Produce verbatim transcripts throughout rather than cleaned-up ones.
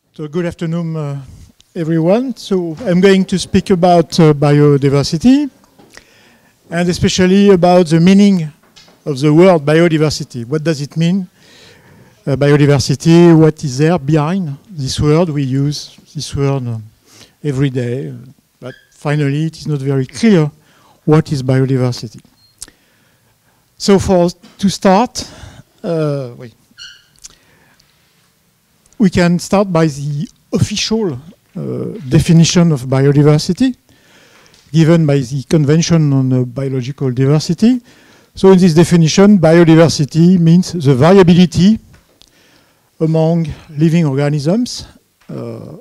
So good afternoon, uh, everyone. So I'm going to speak about uh, biodiversity, and especially about the meaning of the word biodiversity. What does it mean, uh, biodiversity? What is there behind this word? We use this word uh, every day, uh, but finally it is not very clear what is biodiversity. So for to start, uh, wait. We can start by the official uh, definition of biodiversity given by the Convention on uh, Biological Diversity. So in this definition, biodiversity means the variability among living organisms, uh,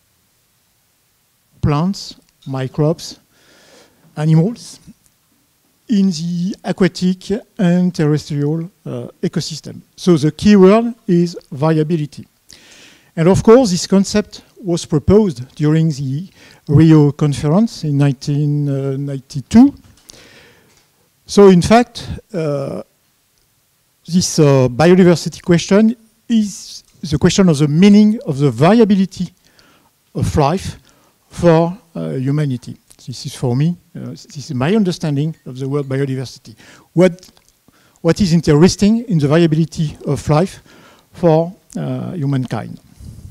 plants, microbes, animals, in the aquatic and terrestrial uh, ecosystem. So the key word is variability. And of course, this concept was proposed during the Rio conference in nineteen ninety-two. So in fact, uh, this uh, biodiversity question is the question of the meaning of the variability of life for uh, humanity. This is for me, uh, this is my understanding of the word biodiversity. What, what is interesting in the variability of life for uh, humankind?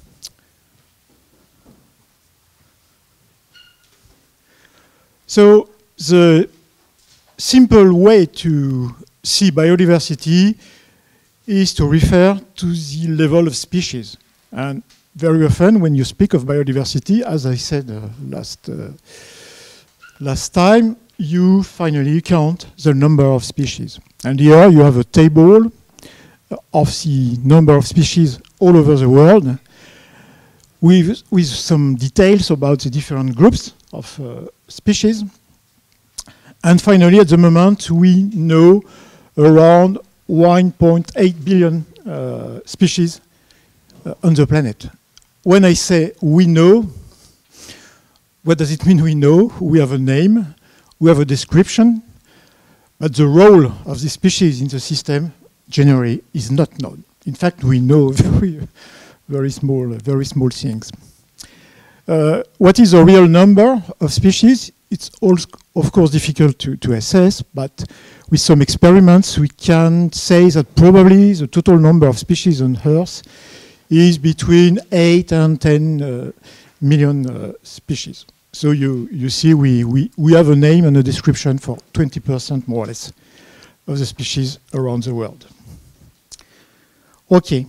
So the simple way to see biodiversity is to refer to the level of species. And very often when you speak of biodiversity, as I said uh, last, uh, last time, you finally count the number of species. And here you have a table of the number of species all over the world with, with some details about the different groups of uh, species. And finally, at the moment, we know around one point eight billion uh, species uh, on the planet. When I say we know, what does it mean we know? We have a name, we have a description, but the role of the species in the system generally is not known. In fact, we know very, very small, very small things. Uh, what is the real number of species? It's also, of course, difficult to, to assess, but with some experiments, we can say that probably the total number of species on Earth is between eight and ten uh, million uh, species. So you, you see we, we, we have a name and a description for twenty percent more or less of the species around the world. Okay.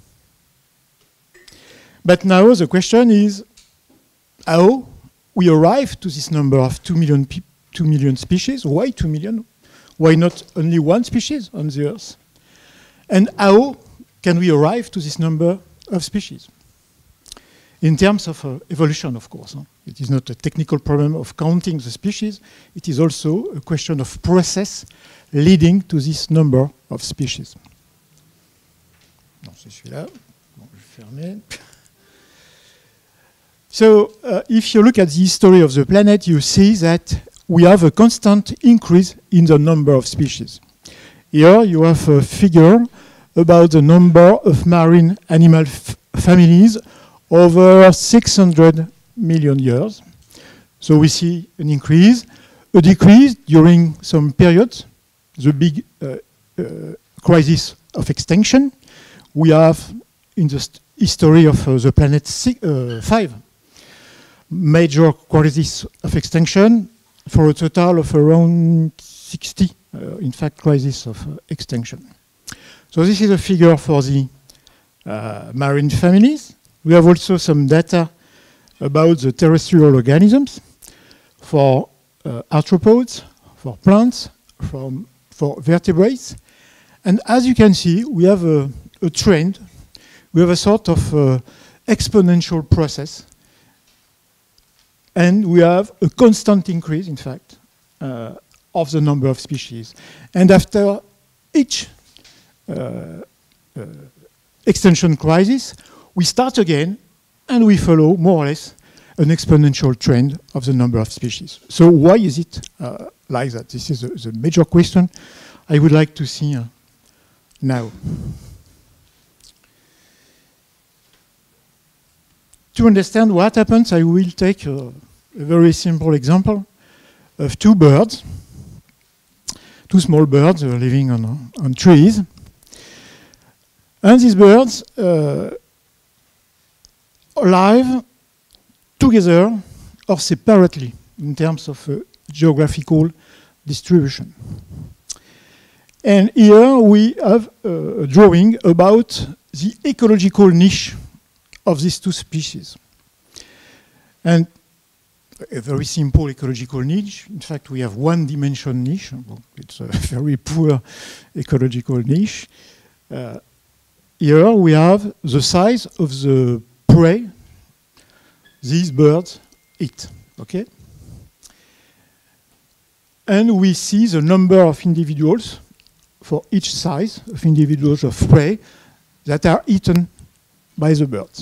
But now the question is, how we arrive to this number of two million, two million species? Why two million? Why not only one species on the Earth? And how can we arrive to this number of species? In terms of uh, evolution, of course. Huh? It is not a technical problem of counting the species. It is also a question of process leading to this number of species. Non, c'est celui-là. Bon, je vais fermer. So uh, if you look at the history of the planet, you see that we have a constant increase in the number of species. Here you have a figure about the number of marine animal families over six hundred million years. So we see an increase, a decrease during some periods, the big uh, uh, crisis of extinction. We have in the history of uh, the planet six, uh, five major crises of extinction for a total of around sixty, uh, in fact, crises of uh, extinction. So this is a figure for the uh, marine families. We have also some data about the terrestrial organisms for uh, arthropods, for plants, from, for vertebrates. And as you can see, we have a, a trend. We have a sort of uh, exponential process. And we have a constant increase, in fact, uh, of the number of species. And after each uh, uh, extinction crisis, we start again, and we follow, more or less, an exponential trend of the number of species. So why is it uh, like that? This is the, the major question I would like to see uh, now. to understand what happens, I will take a, a very simple example of two birds, two small birds uh, living on, on trees. And these birds uh, live together or separately in terms of uh, geographical distribution. And here we have uh, a drawing about the ecological niche of these two species. And a very simple ecological niche. In fact, we have one dimension niche. It's a very poor ecological niche. Uh, here we have the size of the prey these birds eat, okay? And we see the number of individuals for each size of individuals of prey that are eaten by the birds.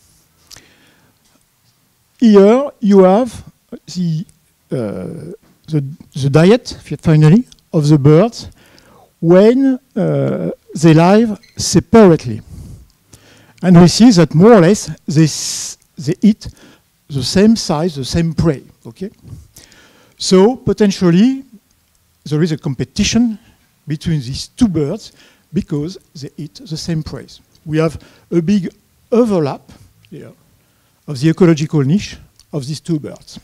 Here you have the, uh, the, the diet, finally, of the birds when uh, they live separately. And we see that more or less they, they eat the same size, the same prey, okay? So potentially there is a competition between these two birds because they eat the same prey. We have a big overlap here of the ecological niche of these two birds.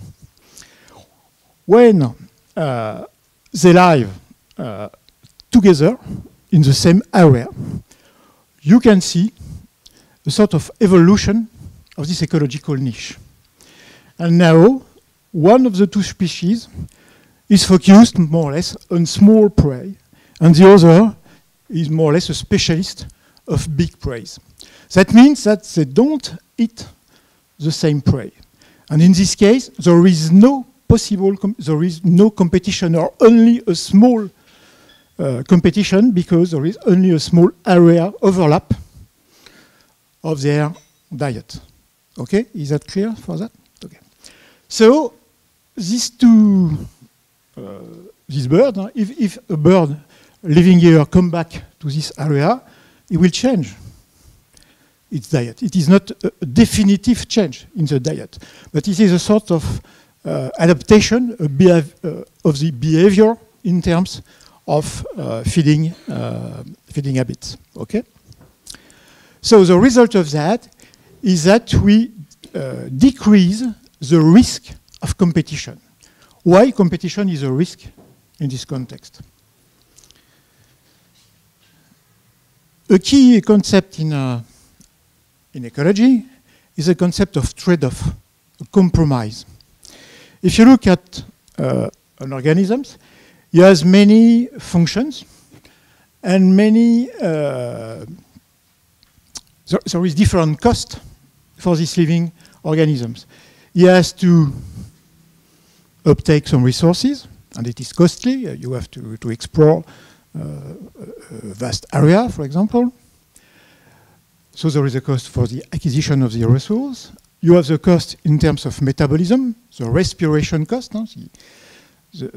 When uh, they live uh, together in the same area, you can see a sort of evolution of this ecological niche. And now, one of the two species is focused more or less on small prey, and the other is more or less a specialist of big prey. That means that they don't eat the same prey. And in this case, there is no possible, there is no competition or only a small uh, competition because there is only a small area overlap of their diet. Okay, is that clear for that? Okay. So these two, uh, this bird, uh, if, if a bird living here come back to this area, it will change its diet. It is not a, a definitive change in the diet, but it is a sort of uh, adaptation a behav uh, of the behavior in terms of uh, feeding, uh, feeding habits. Okay. So the result of that is that we uh, decrease the risk of competition. Why competition is a risk in this context? A key concept in, uh, in ecology is a concept of trade-off, a compromise. If you look at uh, an organism, it has many functions and many, uh, there, there is different cost for these living organisms. It has to uptake some resources, and it is costly. Uh, you have to, to explore uh, a vast area, for example. So there is a cost for the acquisition of the resource. You have the cost in terms of metabolism, the respiration cost, no? the, the,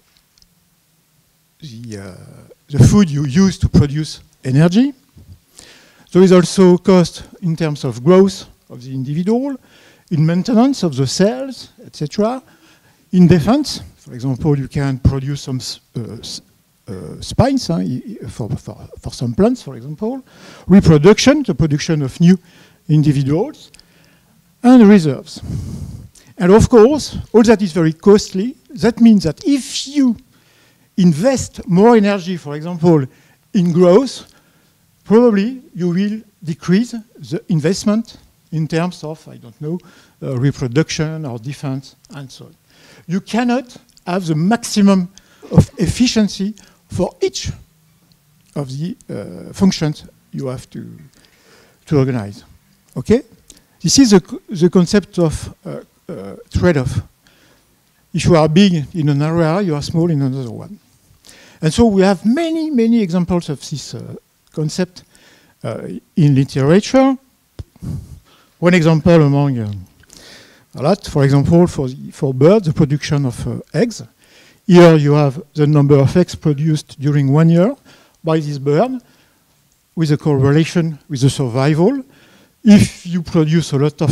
the, the, uh, the food you use to produce energy. There is also cost in terms of growth of the individual, in maintenance of the cells, et cetera. In defense, for example, you can produce some uh, uh, spines huh, for, for, for some plants, for example. Reproduction, the production of new individuals, and reserves. And of course, all that is very costly. That means that if you invest more energy, for example, in growth, probably you will decrease the investment in terms of, I don't know, uh, reproduction or defense and so on. You cannot have the maximum of efficiency for each of the uh, functions you have to, to organize. Okay? This is the, the concept of uh, uh, trade-off. If you are big in an area, you are small in another one. And so we have many, many examples of this uh, concept uh, in literature. One example among uh, a lot, for example, for, the, for birds, the production of uh, eggs. Here you have the number of eggs produced during one year by this bird with a correlation with the survival. If you produce a lot of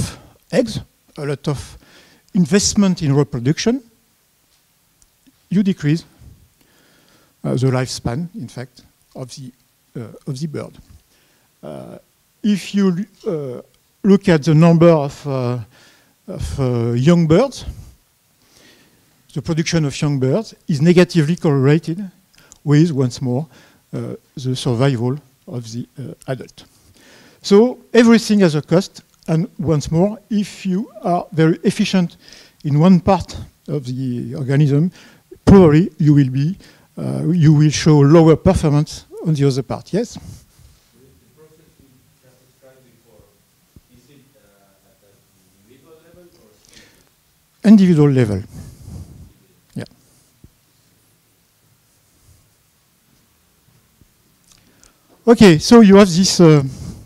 eggs, a lot of investment in reproduction, you decrease uh, the lifespan, in fact, of the, uh, of the bird. Uh, if you uh, look at the number of, uh, of uh, young birds, the production of young birds is negatively correlated with, once more, uh, the survival of the uh, adult. So everything has a cost, and once more, if you are very efficient in one part of the organism, probably you will be, uh, you will show lower performance on the other part. Yes? The process you just described before, is it uh, at an individual level or species? Individual level. Yeah. Okay, so you have this. Uh,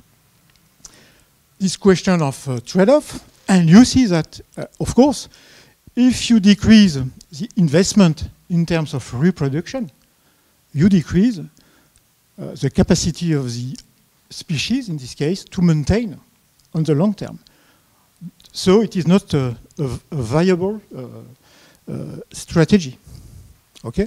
This question of uh, trade-off, and you see that, uh, of course, if you decrease the investment in terms of reproduction, you decrease uh, the capacity of the species, in this case, to maintain on the long term. So it is not a, a, a viable uh, uh, strategy. Okay?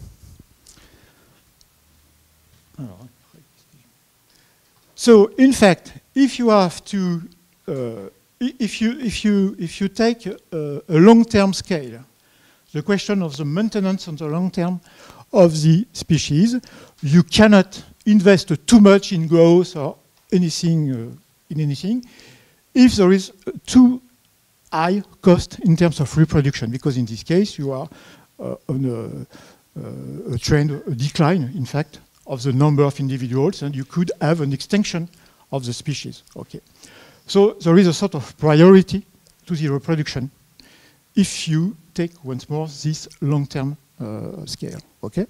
So, in fact, if you have to, uh, if you if you if you take a, a long-term scale, the question of the maintenance on the long term of the species, you cannot invest too much in growth or anything uh, in anything if there is too high cost in terms of reproduction, because in this case you are uh, on a, uh, a trend, a decline, in fact, of the number of individuals, and you could have an extinction of the species. Okay. So there is a sort of priority to the reproduction if you take, once more, this long-term uh, scale. Okay.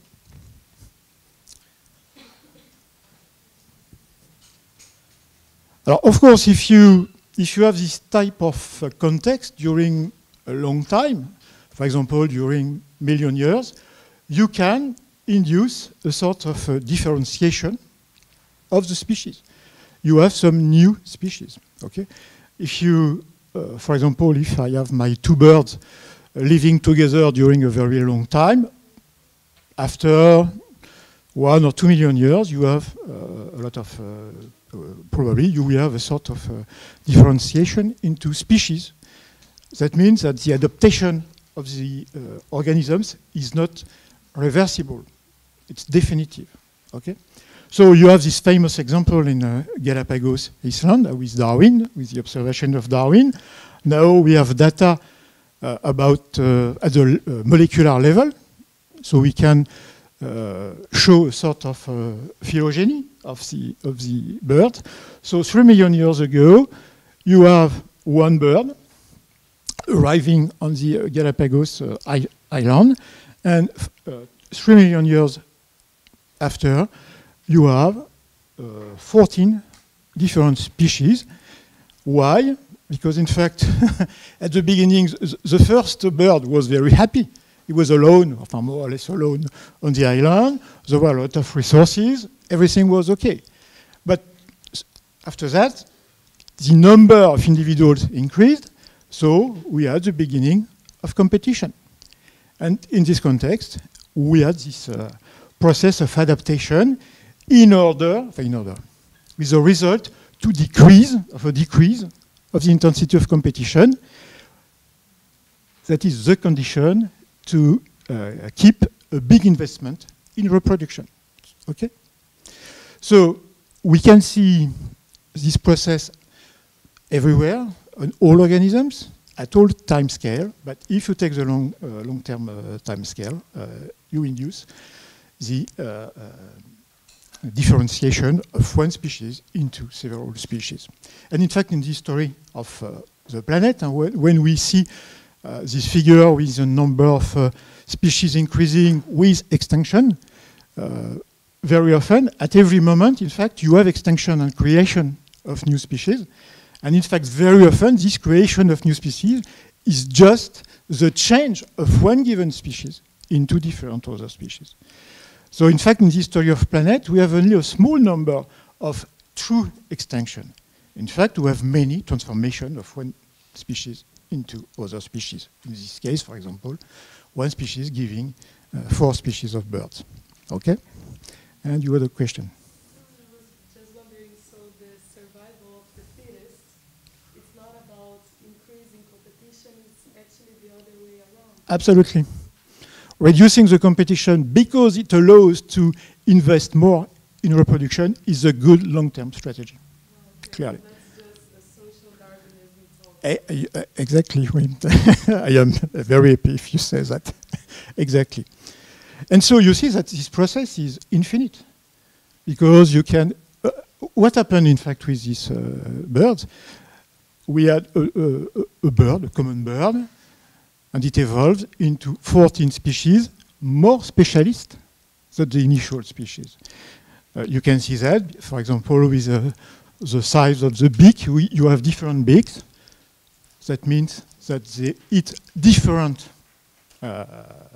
Now, of course, if you if you have this type of uh, context during a long time, for example, during million years, you can induce a sort of uh, differentiation of the species. You have some new species. Okay, if you, uh, for example, if I have my two birds uh, living together during a very long time, after one or two million years, you have uh, a lot of uh, uh, probably you will have a sort of uh, differentiation into species. That means that the adaptation of the uh, organisms is not reversible. It's definitive. Okay. So you have this famous example in uh, Galapagos Island uh, with Darwin, with the observation of Darwin. Now we have data uh, about uh, at the uh, molecular level, so we can uh, show a sort of uh, phylogeny of the of the bird. So three million years ago, you have one bird arriving on the uh, Galapagos uh, island, and uh, three million years after, you have uh, fourteen different species. Why? Because in fact, at the beginning, th the first bird was very happy. He was alone, or more or less alone, on the island. There were a lot of resources. Everything was okay. But after that, the number of individuals increased. So we had the beginning of competition. And in this context, we had this uh, process of adaptation in order, in order, with the result to decrease, of a decrease of the intensity of competition. That is the condition to uh, keep a big investment in reproduction. Okay? So we can see this process everywhere, on all organisms, at all time scale, but if you take the long, uh, long-term uh, time scale, uh, you induce the uh, uh, differentiation of one species into several species. And in fact, in the history of uh, the planet, and when, when we see uh, this figure with the number of uh, species increasing with extinction, uh, very often, at every moment, in fact, you have extinction and creation of new species. And in fact, very often, this creation of new species is just the change of one given species into different other species. So in fact, in the history of planet, we have only a small number of true extinction. In fact, we have many transformations of one species into other species. In this case, for example, one species giving uh, four species of birds. Okay? And you had a question. I was just wondering, so the survival of the fittest, it's not about increasing competition, it's actually the other way around. Absolutely. Reducing the competition because it allows to invest more in reproduction is a good long-term strategy. Wow, Clearly. That's just a social Darwinism talk. E- e- exactly. I am very happy if you say that. Exactly. And so you see that this process is infinite because you can. Uh, what happened, in fact, with these uh, birds? We had a, a, a bird, a common bird, and it evolved into fourteen species, more specialist than the initial species. Uh, you can see that, for example, with uh, the size of the beak, we, you have different beaks. That means that they eat different uh,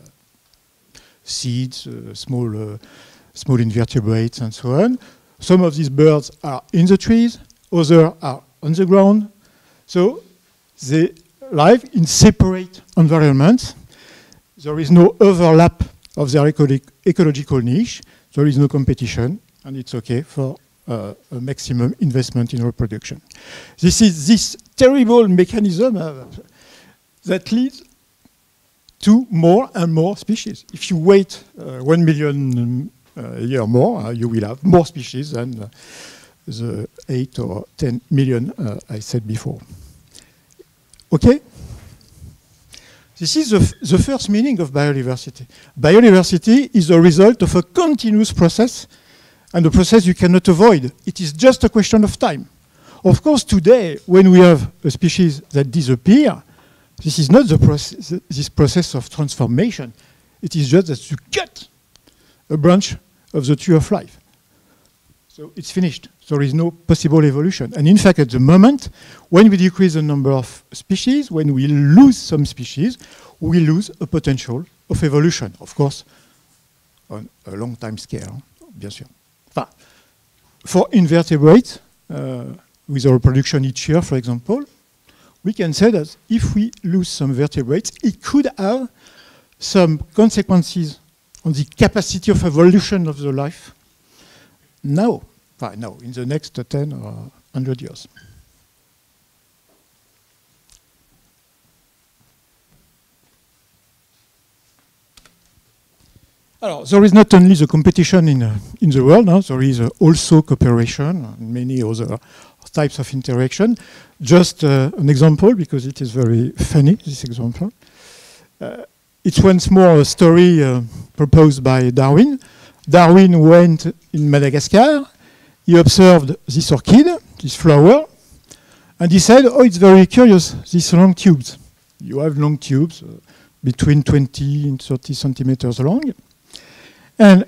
seeds, uh, small, uh, small invertebrates, and so on. Some of these birds are in the trees, others are on the ground. So they live in separate environments. There is no overlap of their ecolo ecological niche. There is no competition, and it's okay for uh, a maximum investment in reproduction. This is this terrible mechanism uh, that leads to more and more species. If you wait uh, one million uh, a year more, uh, you will have more species than uh, the eight or ten million uh, I said before. Okay? This is the, the first meaning of biodiversity. Biodiversity is the result of a continuous process, and a process you cannot avoid. It is just a question of time. Of course, today, when we have a species that disappear, this is not the process, this process of transformation. It is just that you cut a branch of the tree of life. So it's finished. There is no possible evolution. And in fact, at the moment, when we decrease the number of species, when we lose some species, we lose a potential of evolution. Of course, on a long time scale, bien sûr. Enfin, for invertebrates, uh, with our reproduction each year, for example, we can say that if we lose some vertebrates, it could have some consequences on the capacity of evolution of the life now, uh, no, in the next ten or one hundred years. Alors, there is not only the competition in, uh, in the world, no? There is uh, also cooperation and many other types of interaction. Just uh, an example, because it is very funny, this example. Uh, it's once more a story uh, proposed by Darwin. Darwin went in Madagascar, he observed this orchid, this flower, and he said, oh, it's very curious, these long tubes. You have long tubes uh, between twenty and thirty centimeters long. And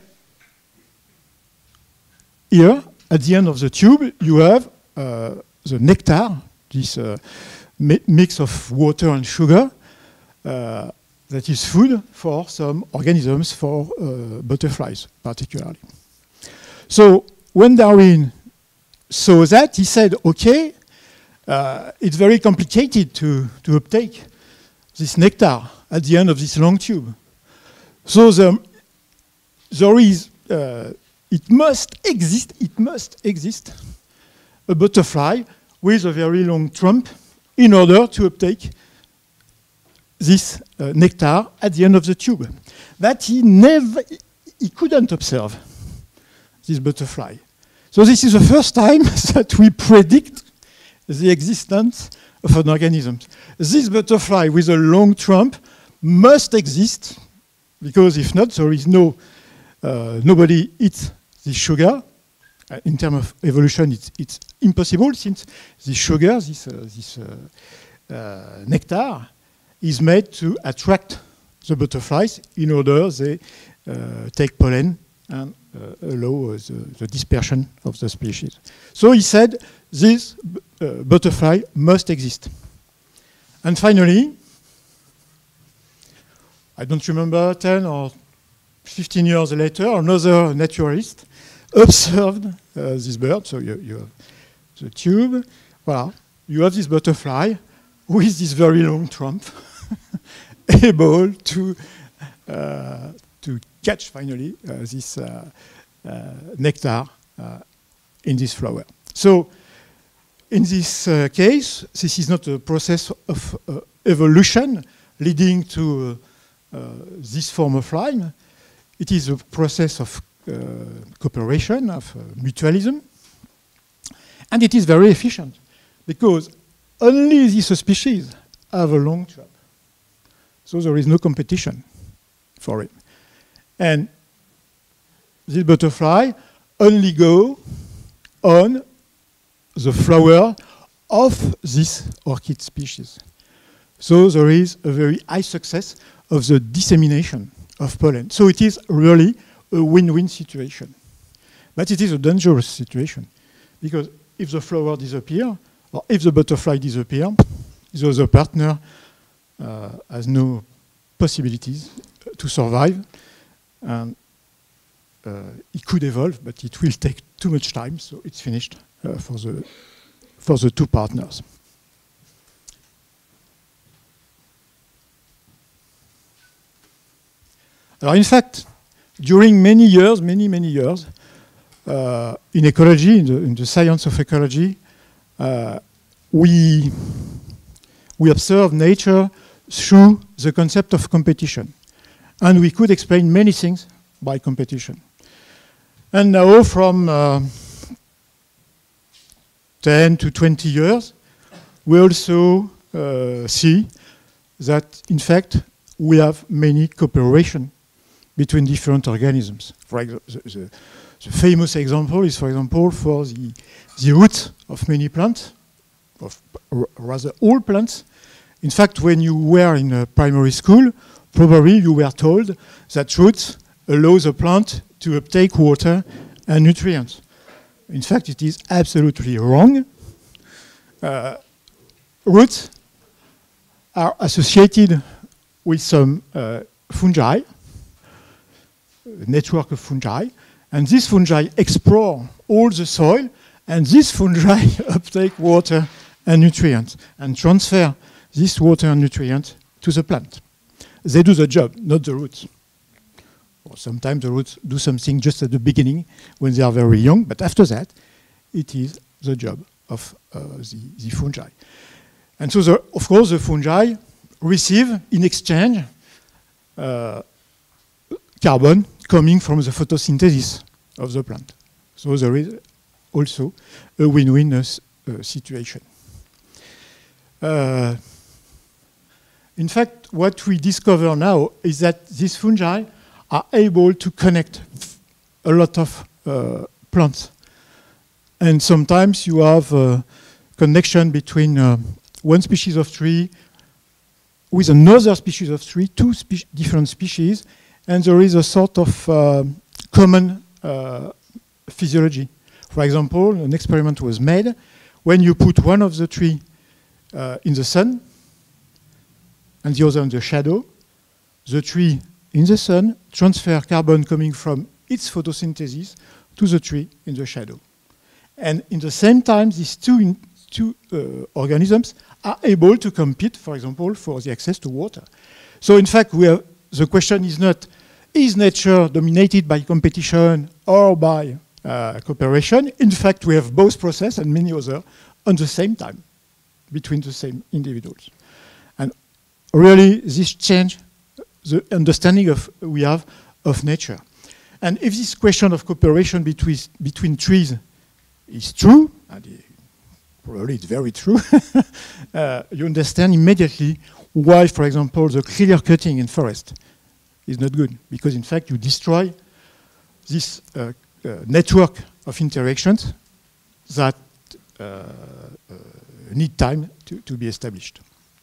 here, at the end of the tube, you have uh, the nectar, this uh, mi mix of water and sugar, uh, that is food for some organisms, for uh, butterflies particularly. So when Darwin saw that, he said, okay, uh, it's very complicated to, to uptake this nectar at the end of this long tube. So the, there is, uh, it must exist, it must exist a butterfly with a very long trunk in order to uptake this uh, nectar at the end of the tube. That he never, he couldn't observe this butterfly. So this is the first time that we predict the existence of an organism. This butterfly with a long trunk must exist, because if not, there is no, uh, nobody eats this sugar. Uh, in terms of evolution, it's, it's impossible, since this sugar, this, uh, this uh, uh, nectar, is made to attract the butterflies in order they uh, take pollen and uh, allow uh, the, the dispersion of the species. So he said this uh, butterfly must exist. And finally, I don't remember, ten or fifteen years later, another naturalist observed uh, this bird. So you, you have the tube, voilà. You have this butterfly with this very long trunk, able to uh, to catch finally uh, this uh, uh, nectar uh, in this flower. So in this uh, case, this is not a process of uh, evolution leading to uh, uh, this form of lime. It is a process of uh, cooperation, of uh, mutualism, and it is very efficient because only these species have a long trap. So there is no competition for it. And this butterfly only go on the flower of this orchid species. So there is a very high success of the dissemination of pollen. So it is really a win-win situation. But it is a dangerous situation because if the flower disappears, or if the butterfly disappears, the other partner uh, has no possibilities to survive. And uh, it could evolve, but it will take too much time, so it's finished uh, for the for the two partners. Alors, in fact, during many years, many many years, uh, in ecology, in the, in the science of ecology, uh, we we observe nature through the concept of competition. And we could explain many things by competition. And now from uh, ten to twenty years, we also uh, see that, in fact, we have many cooperation between different organisms. For example, the, the, the famous example is, for example, for the, the roots of many plants, of rather all plants. In fact, when you were in a primary school, probably you were told that roots allow the plant to uptake water and nutrients. In fact, it is absolutely wrong. Uh, roots are associated with some uh, fungi, a network of fungi, and these fungi explore all the soil, and these fungi uptake water and nutrients and transfer this water and nutrients to the plant. They do the job, not the roots. Or sometimes the roots do something just at the beginning when they are very young, but after that, it is the job of uh, the, the fungi. And so, the, of course, the fungi receive in exchange uh, carbon coming from the photosynthesis of the plant. So there is also a win-win uh, situation. Uh, In fact, what we discover now is that these fungi are able to connect a lot of uh, plants. And sometimes you have a connection between uh, one species of tree with another species of tree, two spe different species, and there is a sort of uh, common uh, physiology. For example, an experiment was made when you put one of the tree uh, in the sun, and the other in the shadow, the tree in the sun transfers carbon coming from its photosynthesis to the tree in the shadow. And in the same time, these two, in, two uh, organisms are able to compete, for example, for the access to water. So in fact, we have, the question is not, is nature dominated by competition or by uh, cooperation? In fact, we have both processes and many others at the same time between the same individuals. And really, this changes the understanding of we have of nature. And if this question of cooperation between, between trees is true, and it, probably it's very true, uh, you understand immediately why, for example, the clear cutting in forest is not good. Because in fact, you destroy this uh, uh, network of interactions that uh, uh, need time to, to be established.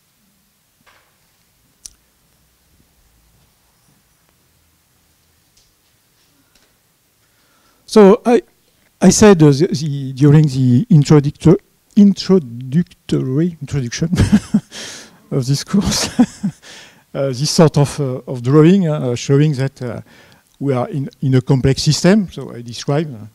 So I, I said uh, the, the, during the introductor, introductory introduction of this course, uh, this sort of, uh, of drawing uh, showing that uh, we are in, in a complex system. So I describe uh,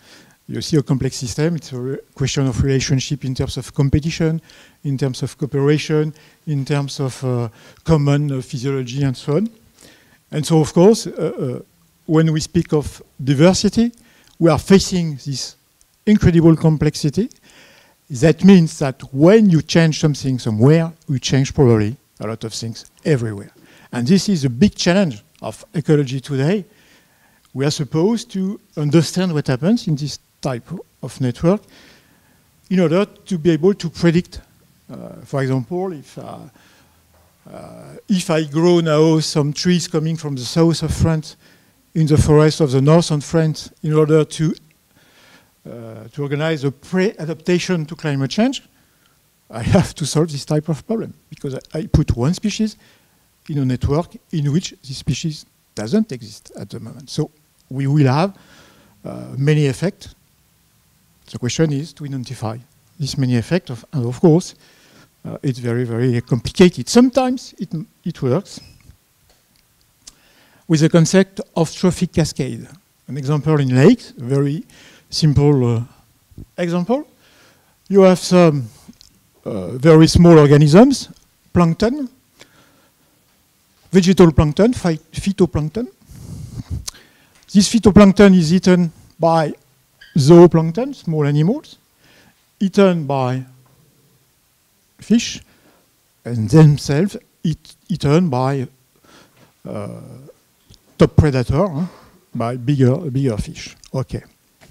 You see a complex system, it's a question of relationship in terms of competition, in terms of cooperation, in terms of uh, common uh, physiology and so on. And so, of course, uh, uh, when we speak of diversity, we are facing this incredible complexity. That means that when you change something somewhere, you change probably a lot of things everywhere. And this is a big challenge of ecology today. We are supposed to understand what happens in this type of network in order to be able to predict, uh, for example, if, uh, uh, if I grow now some trees coming from the south of France in the forest of the north of France in order to, uh, to organize a pre-adaptation to climate change, I have to solve this type of problem because I, I put one species in a network in which this species doesn't exist at the moment. So we will have uh, many effects. The question is to identify this many effects, of, and of course, uh, it's very, very complicated. Sometimes it, it works with the concept of trophic cascade. An example in lakes, a very simple uh, example. You have some uh, very small organisms, plankton, vegetal plankton, phytoplankton. This phytoplankton is eaten by zooplankton, small animals, eaten by fish, and themselves eat, eaten by uh, top predator, huh, by bigger, bigger fish. Okay.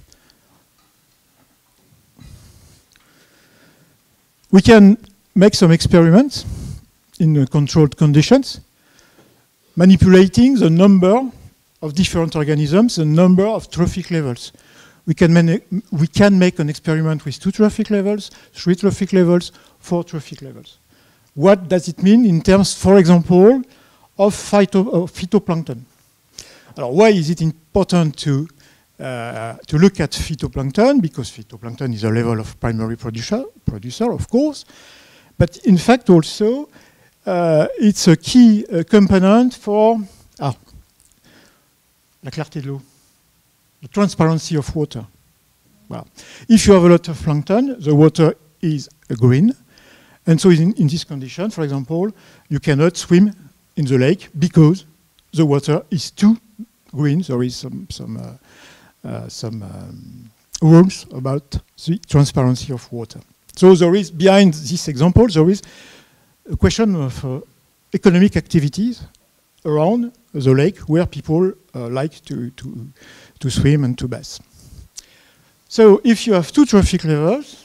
We can make some experiments in uh, controlled conditions, manipulating the number of different organisms, the number of trophic levels. We can, we can make an experiment with two trophic levels, three trophic levels, four trophic levels. What does it mean in terms, for example, of, phyto, of phytoplankton? Alors, why is it important to, uh, to look at phytoplankton? Because phytoplankton is a level of primary producer, producer of course, but in fact also uh, it's a key uh, component for ah, la clarté de l'eau. The transparency of water. Well, if you have a lot of plankton, the water is green. And so in, in this condition, for example, you cannot swim in the lake because the water is too green. There is some, some, uh, uh, some um, rules about the transparency of water. So there is, behind this example, there is a question of uh, economic activities around the lake where people uh, like to, to, to swim and to bath. So if you have two trophic levels,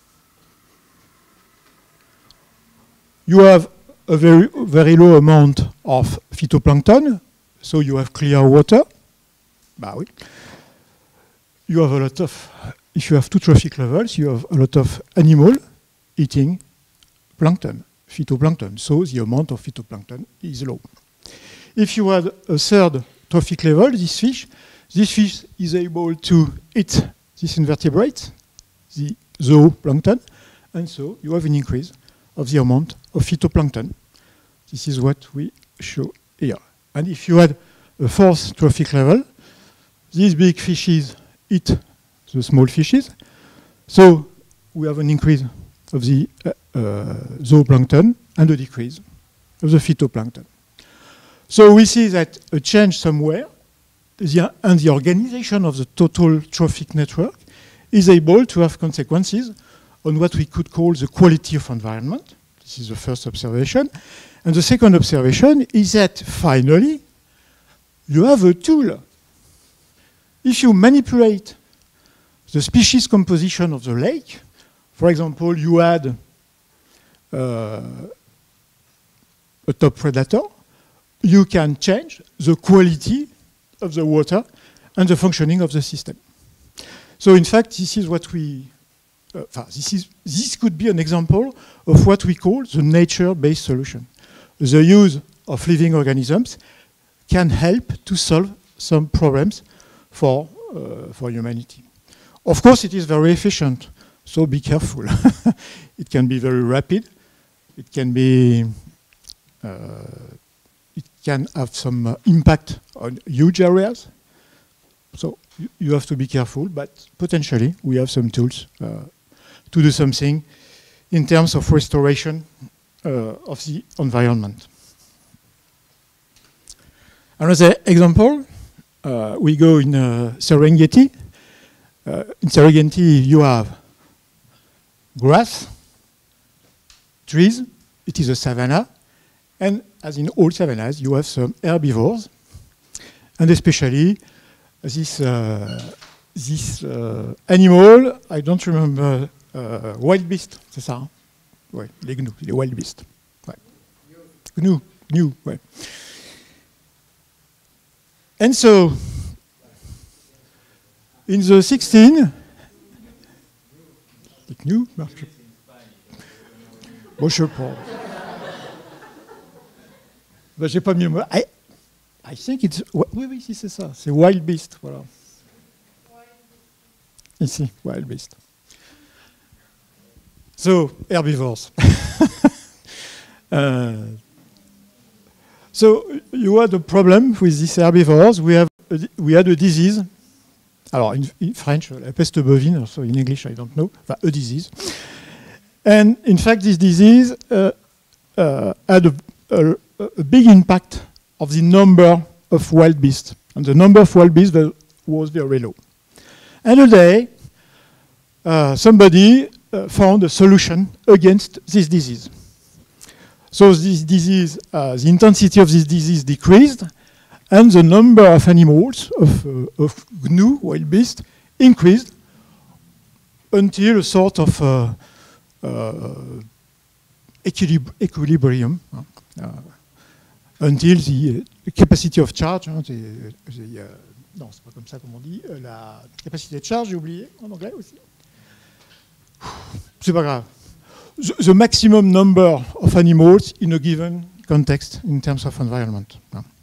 you have a very, very low amount of phytoplankton, so you have clear water. Bah oui. You have a lot of, if you have two trophic levels, you have a lot of animal eating plankton, phytoplankton, so the amount of phytoplankton is low. If you had a third trophic level, this fish, this fish is able to eat this invertebrate, the zooplankton, and so you have an increase of the amount of phytoplankton. This is what we show here. And if you had a fourth trophic level, these big fishes eat the small fishes, so we have an increase of the uh, uh, zooplankton and a decrease of the phytoplankton. So we see that a change somewhere the, and the organization of the total trophic network is able to have consequences on what we could call the quality of environment. This is the first observation. And the second observation is that finally you have a tool. If you manipulate the species composition of the lake, for example, you add uh, a top predator, you can change the quality of the water and the functioning of the system. So in fact, this is what we, uh, this, is, this could be an example of what we call the nature-based solution. The use of living organisms can help to solve some problems for, uh, for humanity. Of course, it is very efficient, so be careful. It can be very rapid. It can be uh, it can have some uh, impact on huge areas. So you, you have to be careful, but potentially we have some tools uh, to do something in terms of restoration uh, of the environment. Another example, uh, we go in uh, Serengeti. Uh, in Serengeti, you have grass, trees, it is a savanna, and as in all savannas, you have some herbivores, and especially this, uh, this uh, animal, I don't remember, uh, wild beast, c'est ça? Ouais, les gnous, les wild beasts. Ouais. Gnu, gnu, ouais. And so, in the sixteen, gnu, marche. Bon, je sais pas. Ben, j'ai pas mieux. I, I think it's. Oui, oui, si, c'est ça. C'est wild beast, voilà. Ici, wild beast. So, herbivores. uh, so, you had a problem with these herbivores. We, have a, we had a disease. Alors, in, in French, la peste bovine, so in English, I don't know. Enfin, a disease. And in fact, this disease uh, uh, had a, a, a big impact of the number of wild beasts. And the number of wild beasts was very low. And a day, uh, somebody uh, found a solution against this disease. So this disease, uh, the intensity of this disease decreased, and the number of animals, of, uh, of gnu, wild beasts, increased until a sort of uh, uh, equilib equilibrium, uh, until the uh, capacity of charge, hein, the, the, uh, non, c'est pas comme ça comme on dit, euh, la capacité de charge, j'ai oublié en anglais aussi. C'est pas grave. The, the maximum number of animals in a given context in terms of environment.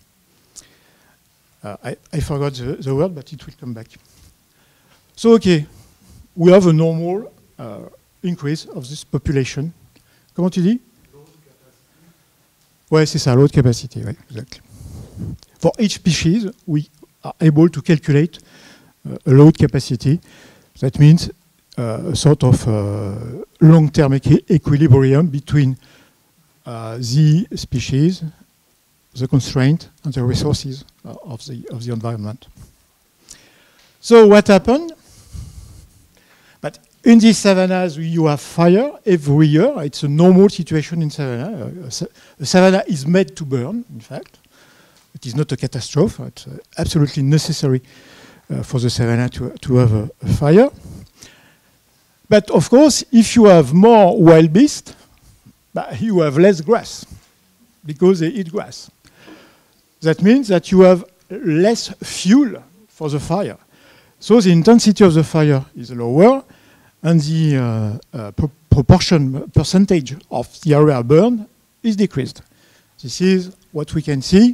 Uh, I, I forgot the, the word, but it will come back. So, okay, we have a normal uh, increase of this population. Comment tu dis? Ouais, c'est ça, load capacity, ouais, exactly. For each species, we are able to calculate uh, a load capacity. That means uh, a sort of uh, long-term equi equilibrium between uh, the species, the constraint, and the resources uh, of the of the environment. So what happened? But in these savannas, you have fire every year. It's a normal situation in savanna. Uh, a savanna is made to burn, in fact. It is not a catastrophe. It's uh, absolutely necessary uh, for the savanna to, to have a, a fire. But of course, if you have more wild beasts, you have less grass, because they eat grass. That means that you have less fuel for the fire. So the intensity of the fire is lower, and the uh, uh, pro proportion, percentage of the area burned is decreased. This is what we can see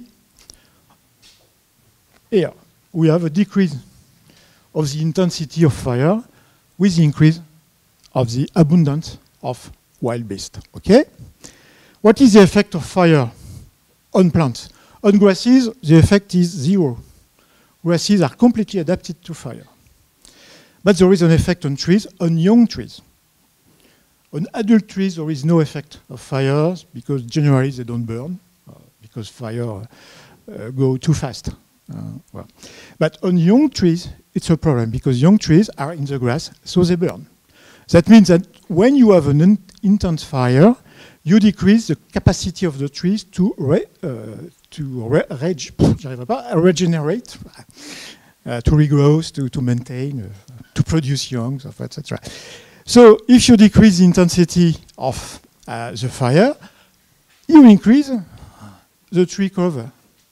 here. We have a decrease of the intensity of fire with the increase of the abundance of wild beasts. Okay? What is the effect of fire on plants? On grasses, the effect is zero. Grasses are completely adapted to fire. But there is an effect on trees, on young trees. On adult trees, there is no effect of fires because generally they don't burn uh, because fire uh, go too fast. Uh, well. But on young trees, it's a problem because young trees are in the grass, so they burn. That means that when you have an in intense fire, you decrease the capacity of the trees to re uh, to re reg pas, regenerate, uh, to regrowth, to, to maintain, uh, to produce young, et cetera. So if you decrease the intensity of uh, the fire, you increase the tree cover.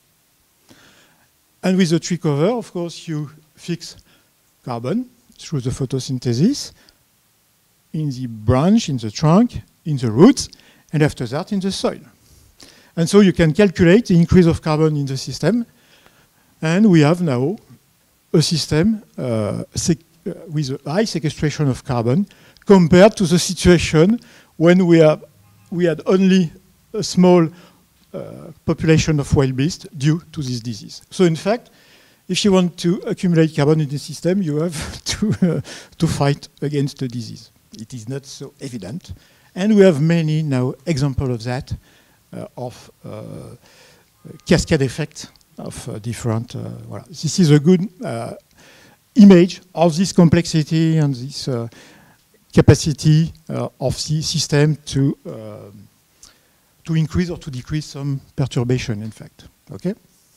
And with the tree cover, of course, you fix carbon through the photosynthesis in the branch, in the trunk, in the roots, and after that in the soil. And so you can calculate the increase of carbon in the system, and we have now a system uh, sec uh, with a high sequestration of carbon compared to the situation when we, have, we had only a small uh, population of wild beasts due to this disease. So in fact, if you want to accumulate carbon in the system, you have to, uh, to fight against the disease. It is not so evident. And we have many now examples of that, uh, of uh, cascade effect of uh, different, uh, voilà. This is a good uh, image of this complexity and this uh, capacity uh, of the system to, uh, to increase or to decrease some perturbation, in fact, okay?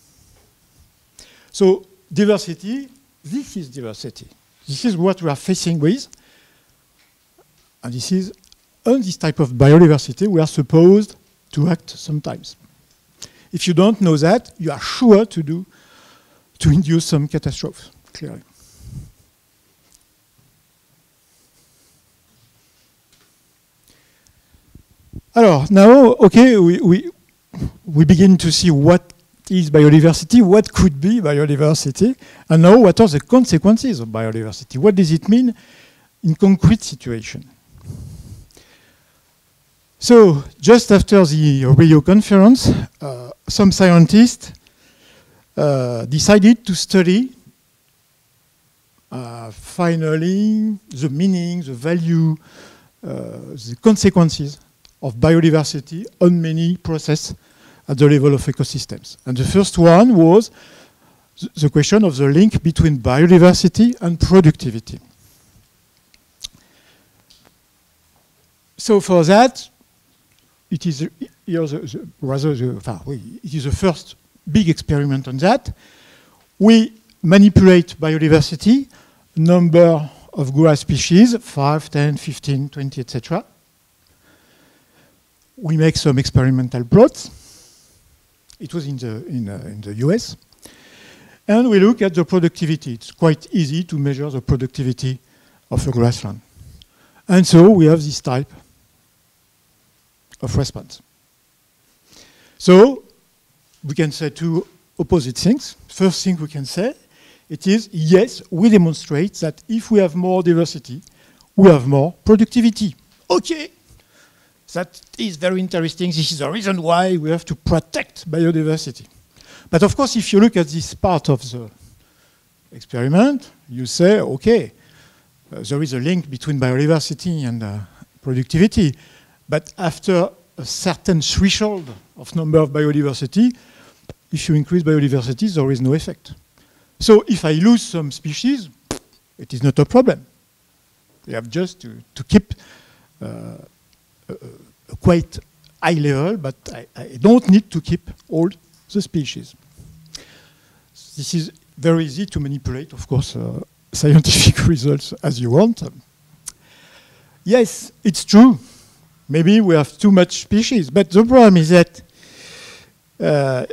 So diversity, this is diversity. This is what we are facing with. And this is, on this type of biodiversity, we are supposed to act sometimes. If you don't know that, you are sure to do, to induce some catastrophe, clearly. Alors, now, okay, we, we, we begin to see what is biodiversity, what could be biodiversity, and now what are the consequences of biodiversity? What does it mean in concrete situation? So, just after the Rio conference, uh, some scientists uh, decided to study uh, finally the meaning, the value, uh, the consequences of biodiversity on many processes at the level of ecosystems. And the first one was th the question of the link between biodiversity and productivity. So for that, it is, here the, the, rather the, enfin, oui, it is the first big experiment on that. We manipulate biodiversity, number of grass species, five, ten, fifteen, twenty, et cetera. We make some experimental plots. It was in the, in, uh, in the U S. And we look at the productivity. It's quite easy to measure the productivity of a grassland. And so we have this type of response. So we can say two opposite things. First thing we can say, it is, yes, we demonstrate that if we have more diversity, we have more productivity. Okay. That is very interesting. This is the reason why we have to protect biodiversity. But of course, if you look at this part of the experiment, you say, okay, uh, there is a link between biodiversity and uh, productivity. But after a certain threshold of number of biodiversity, if you increase biodiversity, there is no effect. So if I lose some species, it is not a problem. You have just to, to keep uh, a, a quite high level, but I, I don't need to keep all the species. This is very easy to manipulate, of course, uh, scientific results as you want. Yes, it's true. Maybe we have too much species, but the problem is that uh,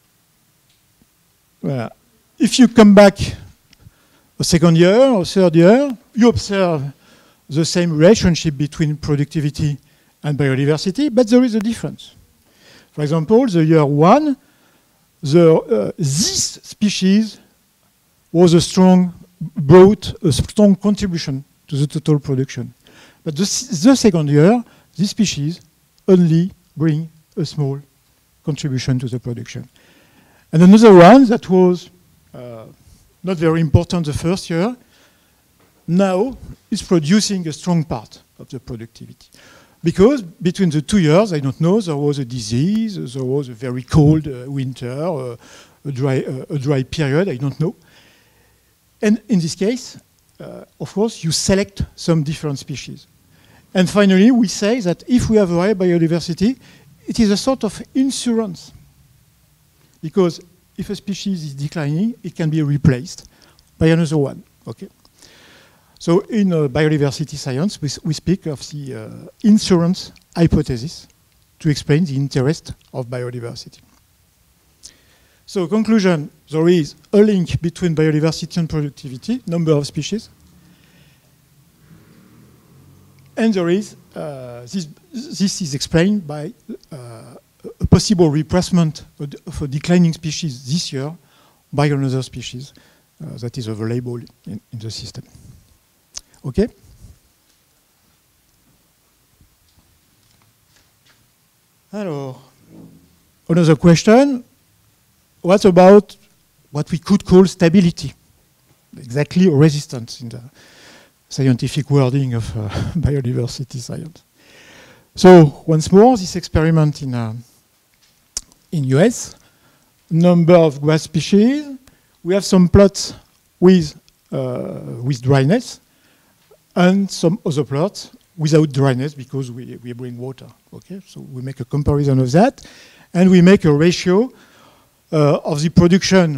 well, if you come back a second year or third year, you observe the same relationship between productivity and biodiversity, but there is a difference. For example, the year one, the, uh, this species was a strong, brought a strong contribution to the total production. But the, the second year, this species only bring a small contribution to the production. And another one that was uh, not very important the first year, now is producing a strong part of the productivity. Because between the two years, I don't know, there was a disease, there was a very cold uh, winter, uh, a, dry, uh, a dry period, I don't know. And in this case, uh, of course, you select some different species. And finally, we say that if we have a high biodiversity, it is a sort of insurance. Because if a species is declining, it can be replaced by another one. Okay? So in uh, biodiversity science, we, we speak of the uh, insurance hypothesis to explain the interest of biodiversity. So conclusion, there is a link between biodiversity and productivity, number of species. And there is, uh, this, this is explained by uh, a possible replacement of a declining species this year by another species uh, that is available in, in the system. Okay? Alors, another question. What about what we could call stability, exactly resistance in the scientific wording of uh, biodiversity science. So once more, this experiment in uh, in U S, number of grass species. We have some plots with uh, with dryness, and some other plots without dryness because we we bring water. Okay, so we make a comparison of that, and we make a ratio uh, of the production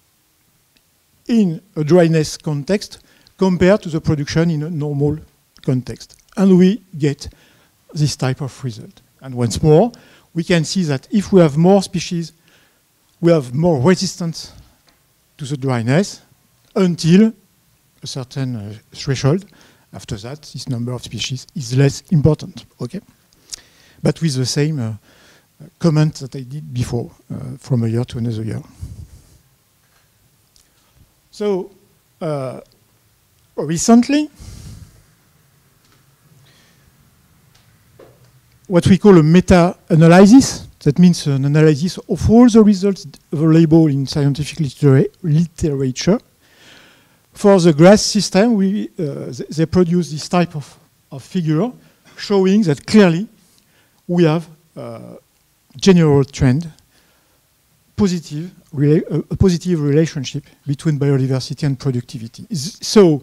in a dryness context compared to the production in a normal context. And we get this type of result. And once more, we can see that if we have more species, we have more resistance to the dryness until a certain uh, threshold. After that, this number of species is less important, okay? But with the same uh, comment that I did before, uh, from a year to another year. So, uh, recently, what we call a meta-analysis, that means an analysis of all the results available in scientific litera literature. For the grass system, we, uh, they, they produce this type of, of figure showing that clearly we have a general trend, positive, rela a, a positive relationship between biodiversity and productivity. So,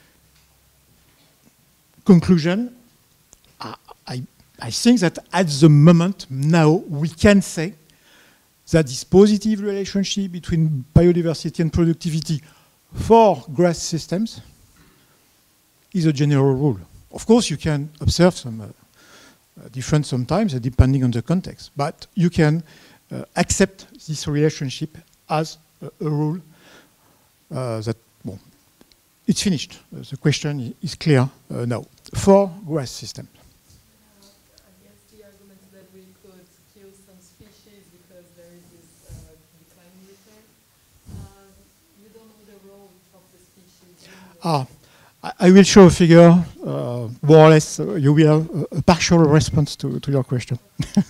conclusion, I, I, I think that at the moment now we can say that this positive relationship between biodiversity and productivity for grass systems is a general rule. Of course, you can observe some uh, uh, difference sometimes, uh, depending on the context, but you can uh, accept this relationship as a, a rule uh, that, well, it's finished. Uh, the question is clear uh, now for grass systems. Uh, I guess the argument is that we could kill some species because there is this uh, declining return. Uh, you don't know the role of the species. Ah, I, I will show a figure, uh, more or less. Uh, you will have a, a partial response to, to your question.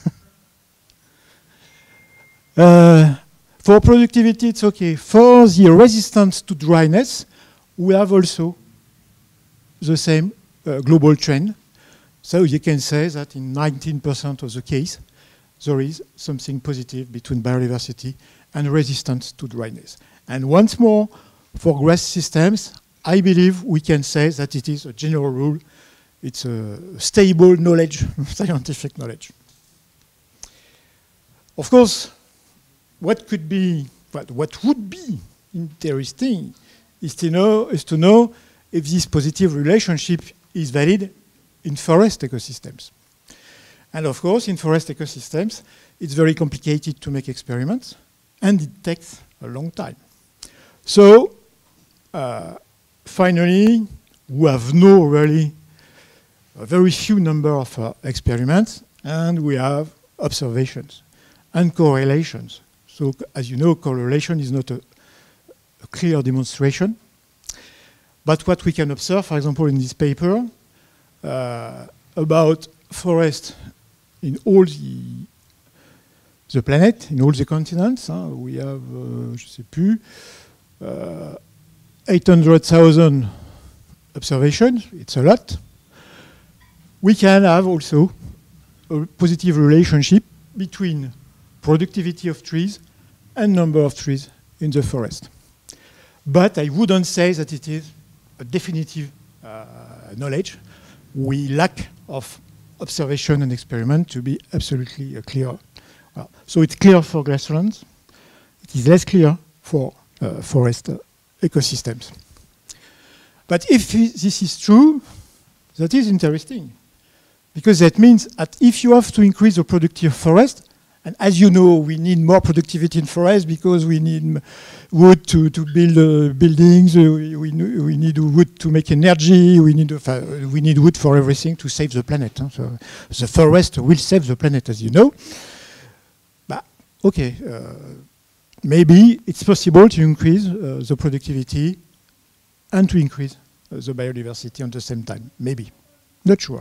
uh, for productivity, it's okay. For the resistance to dryness, we have also the same uh, global trend. So you can say that in nineteen percent of the case, there is something positive between biodiversity and resistance to dryness. And once more, for grass systems, I believe we can say that it is a general rule. It's a stable knowledge, scientific knowledge. Of course, what could be, what, what would be interesting is to know, is to know if this positive relationship is valid in forest ecosystems. And of course, in forest ecosystems, it's very complicated to make experiments, and it takes a long time. So, uh, finally, we have no really, a very few number of uh, experiments, and we have observations and correlations. So, as you know, correlation is not a, a clear demonstration. But what we can observe, for example, in this paper, uh, about forest in all the, the planet, in all the continents, hein, we have, uh, je sais plus, uh, eight hundred thousand observations, it's a lot. We can have also a positive relationship between productivity of trees and number of trees in the forest. But I wouldn't say that it is a definitive uh, knowledge. We lack of observation and experiment to be absolutely uh, clear. Well, so it's clear for grasslands. It is less clear for uh, forest uh, ecosystems. But if this is true, that is interesting. Because that means that if you have to increase the productive forest, and as you know, we need more productivity in forest because we need wood to, to build uh, buildings, uh, we, we, we need wood to make energy, we need, uh, we need wood for everything to save the planet. Huh? So the forest will save the planet, as you know. But, okay, uh, maybe it's possible to increase uh, the productivity and to increase uh, the biodiversity at the same time. Maybe. Not sure.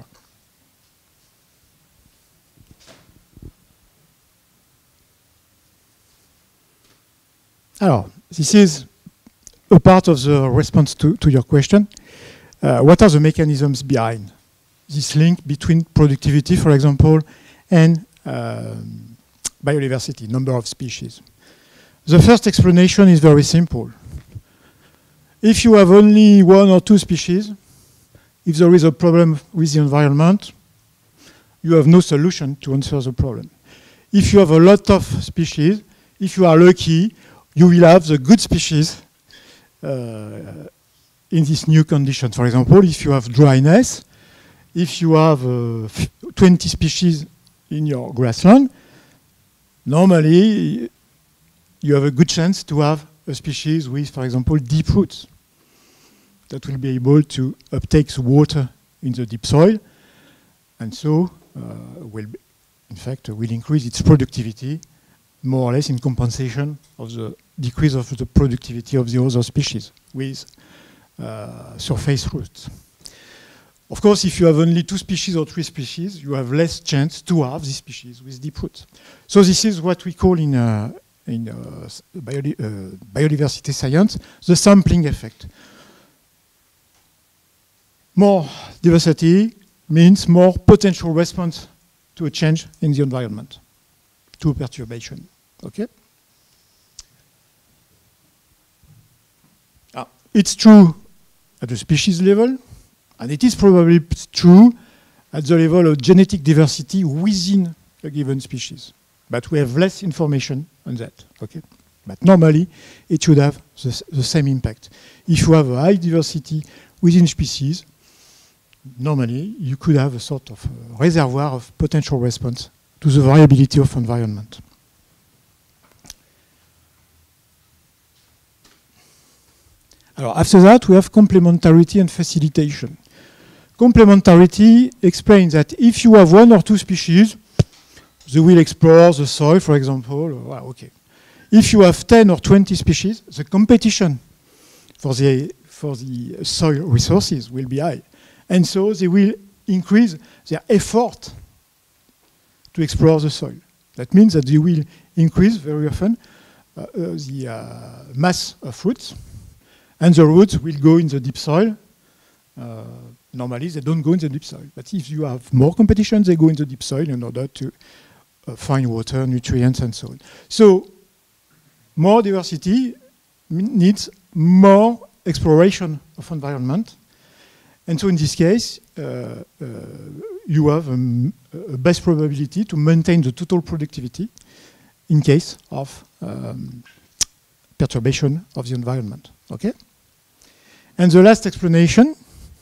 Alors, this is a part of the response to, to your question. Uh, what are the mechanisms behind this link between productivity, for example, and um, biodiversity, number of species? The first explanation is very simple. If you have only one or two species, if there is a problem with the environment, you have no solution to answer the problem. If you have a lot of species, if you are lucky, you will have the good species uh, in this new condition. For example, if you have dryness, if you have uh, twenty species in your grassland, normally you have a good chance to have a species with, for example, deep roots that will be able to uptake the water in the deep soil, and so uh, will, be, in fact, uh, will increase its productivity more or less in compensation of the decrease of the productivity of the other species with uh, surface roots. Of course, if you have only two species or three species, you have less chance to have these species with deep roots. So this is what we call in, uh, in uh, biodi uh, biodiversity science the sampling effect. More diversity means more potential response to a change in the environment, to a perturbation. Okay? Ah, it's true at the species level, and it is probably true at the level of genetic diversity within a given species. But we have less information on that. Okay? But normally, it should have the, the same impact. If you have a high diversity within species, normally you could have a sort of uh, reservoir of potential response to the variability of environment. Alors, after that, we have complementarity and facilitation. Complementarity explains that if you have one or two species, they will explore the soil, for example. Well, okay. If you have ten or twenty species, the competition for the, for the soil resources will be high. And so they will increase their effort to explore the soil. That means that they will increase very often uh, uh, the uh, mass of roots, and the roots will go in the deep soil. Uh, normally, they don't go in the deep soil. But if you have more competition, they go in the deep soil in order to uh, find water, nutrients, and so on. So more diversity needs more exploration of environment. And so in this case, uh, uh, you have um, a best probability to maintain the total productivity in case of um, perturbation of the environment. Okay? And the last explanation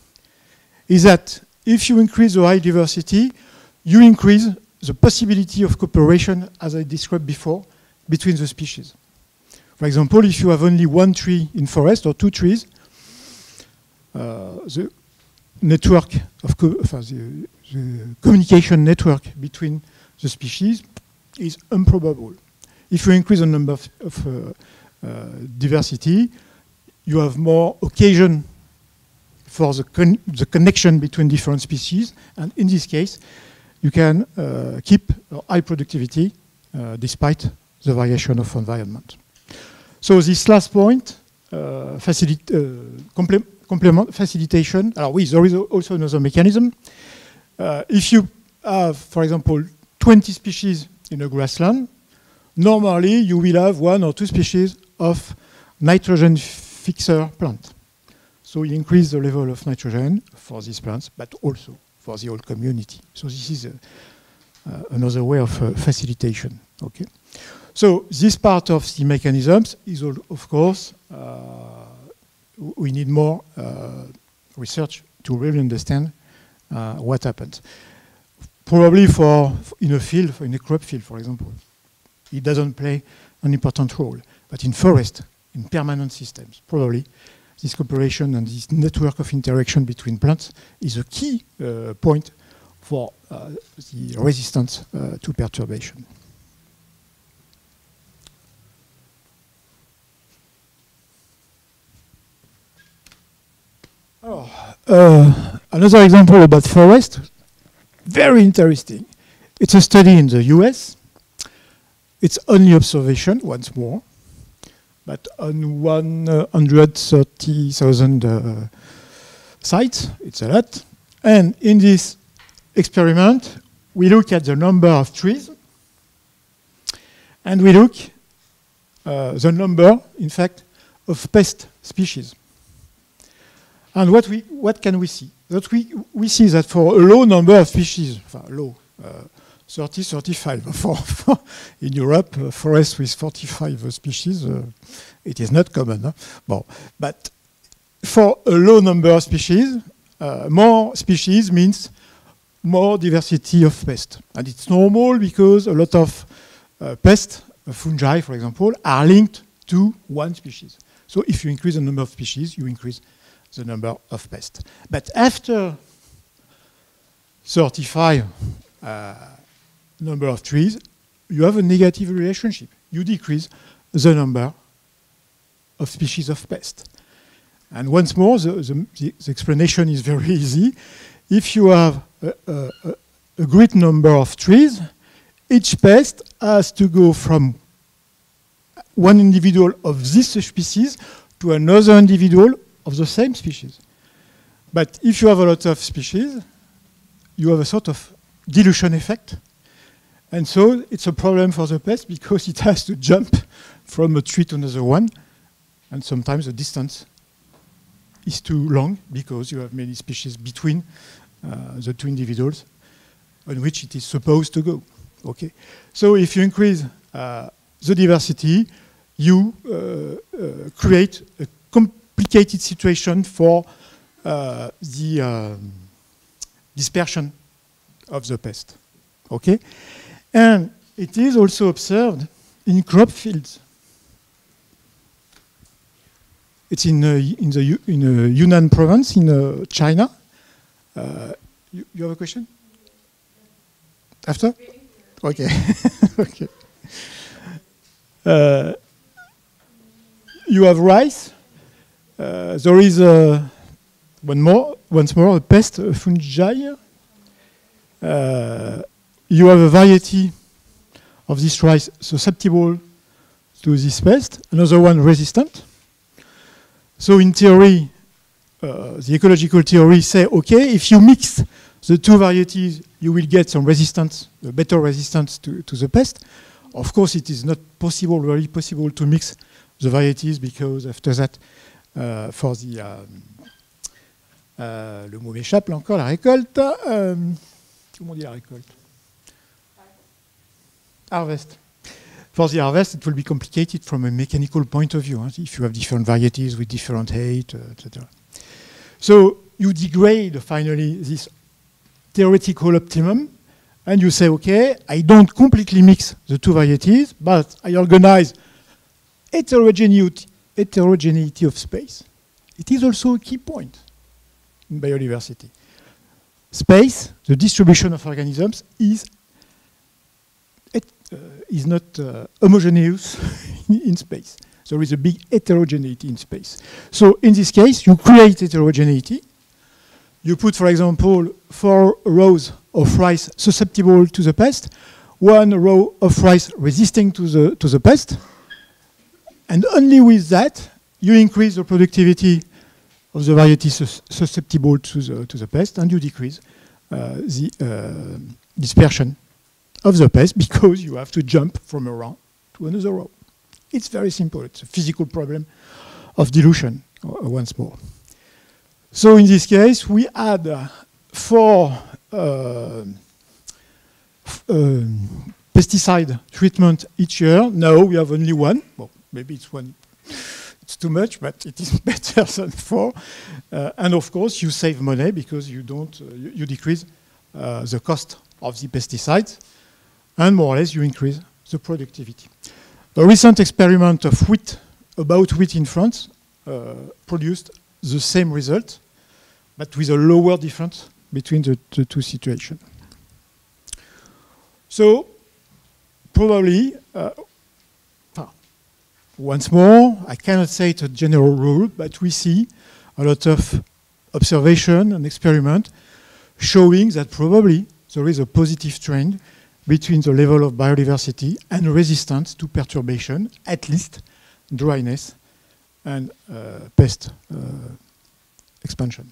is that if you increase the high diversity, you increase the possibility of cooperation, as I described before, between the species. For example, if you have only one tree in forest or two trees, uh, the network of co the, the communication network between the species is improbable. If you increase the number of, of uh, uh, diversity, you have more occasion for the, con the connection between different species, and in this case, you can uh, keep high productivity uh, despite the variation of environment. So this last point, uh, facility, uh, complement complement facilitation. Alors oui, there is also another mechanism. Uh, if you have, for example, twenty species in a grassland, normally you will have one or two species of nitrogen fixer plant. So you increase the level of nitrogen for these plants, but also for the whole community. So this is a, uh, another way of uh, facilitation. Okay. So this part of the mechanisms is, all, of course, uh, we need more uh, research to really understand uh, what happens. Probably for in a field, in a crop field, for example, it doesn't play an important role. But in forest, in permanent systems, probably this cooperation and this network of interaction between plants is a key uh, point for uh, the resistance uh, to perturbation. Oh, uh, another example about forest, very interesting. It's a study in the U S. It's only observation, once more. but on one hundred thirty thousand uh, sites, it's a lot. And in this experiment, we look at the number of trees, and we look uh, the number, in fact, of pest species. And what we what can we see? That we we see that for a low number of species, low, uh, thirty, thirty-five. For, for in Europe, uh, forests with forty-five species, uh, it is not common. Huh? Bon, but for a low number of species, uh, more species means more diversity of pests, and it's normal because a lot of uh, pests, uh, fungi, for example, are linked to one species. So if you increase the number of species, you increase the number of pests. But after thirty-five uh, number of trees, you have a negative relationship. You decrease the number of species of pests. And once more, the, the, the explanation is very easy. If you have a, a, a great number of trees, each pest has to go from one individual of this species to another individual of the same species. But if you have a lot of species, you have a sort of dilution effect. And so it's a problem for the pest because it has to jump from a tree to another one. And sometimes the distance is too long because you have many species between uh, the two individuals on which it is supposed to go. Okay. So if you increase uh, the diversity, you uh, uh, create a complicated situation for uh, the uh, dispersion of the pest. Okay? And it is also observed in crop fields. It's in, uh, in the in uh, Yunnan province in uh, China. Uh, you, you have a question? After? Okay. Okay. Uh, you have rice. Uh, there is uh, one more, once more, a pest, a fungi. Uh, you have a variety of this rice susceptible to this pest, another one resistant. So in theory, uh, the ecological theory say, okay, if you mix the two varieties, you will get some resistance, a better resistance to, to the pest. Of course, it is not possible, really possible to mix the varieties because after that, uh, for the, um, uh, le mot m'échappe là encore, la récolte, um, comment on dit la récolte? Harvest. For the harvest, it will be complicated from a mechanical point of view, huh? If you have different varieties with different height, uh, et cetera. So you degrade finally this theoretical optimum, and you say, okay, I don't completely mix the two varieties, but I organize heterogeneity, heterogeneity of space. It is also a key point in biodiversity. Space, the distribution of organisms, is Uh, is not uh, homogeneous in space. There is a big heterogeneity in space. So in this case, you create heterogeneity. You put, for example, four rows of rice susceptible to the pest, one row of rice resisting to the, to the pest, and only with that, you increase the productivity of the variety sus susceptible to the, to the pest, and you decrease uh, the uh, dispersion of the pest because you have to jump from a row to another row. It's very simple. It's a physical problem of dilution, uh, once more. So in this case, we add uh, four uh, uh, pesticide treatment each year. Now we have only one. Well, maybe it's one. It's too much, but it is better than four. Uh, and of course, you save money because you don't. Uh, you, you decrease uh, the cost of the pesticides. And more or less, you increase the productivity. A recent experiment of wheat, about wheat in France, uh, produced the same result, but with a lower difference between the, the two situations. So, probably, uh, once more, I cannot say it's a general rule, but we see a lot of observation and experiment showing that probably there is a positive trend between the level of biodiversity and resistance to perturbation, at least dryness, and uh, pest uh, expansion.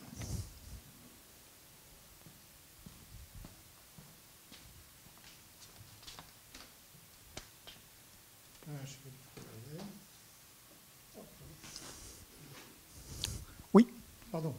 Oui, pardon.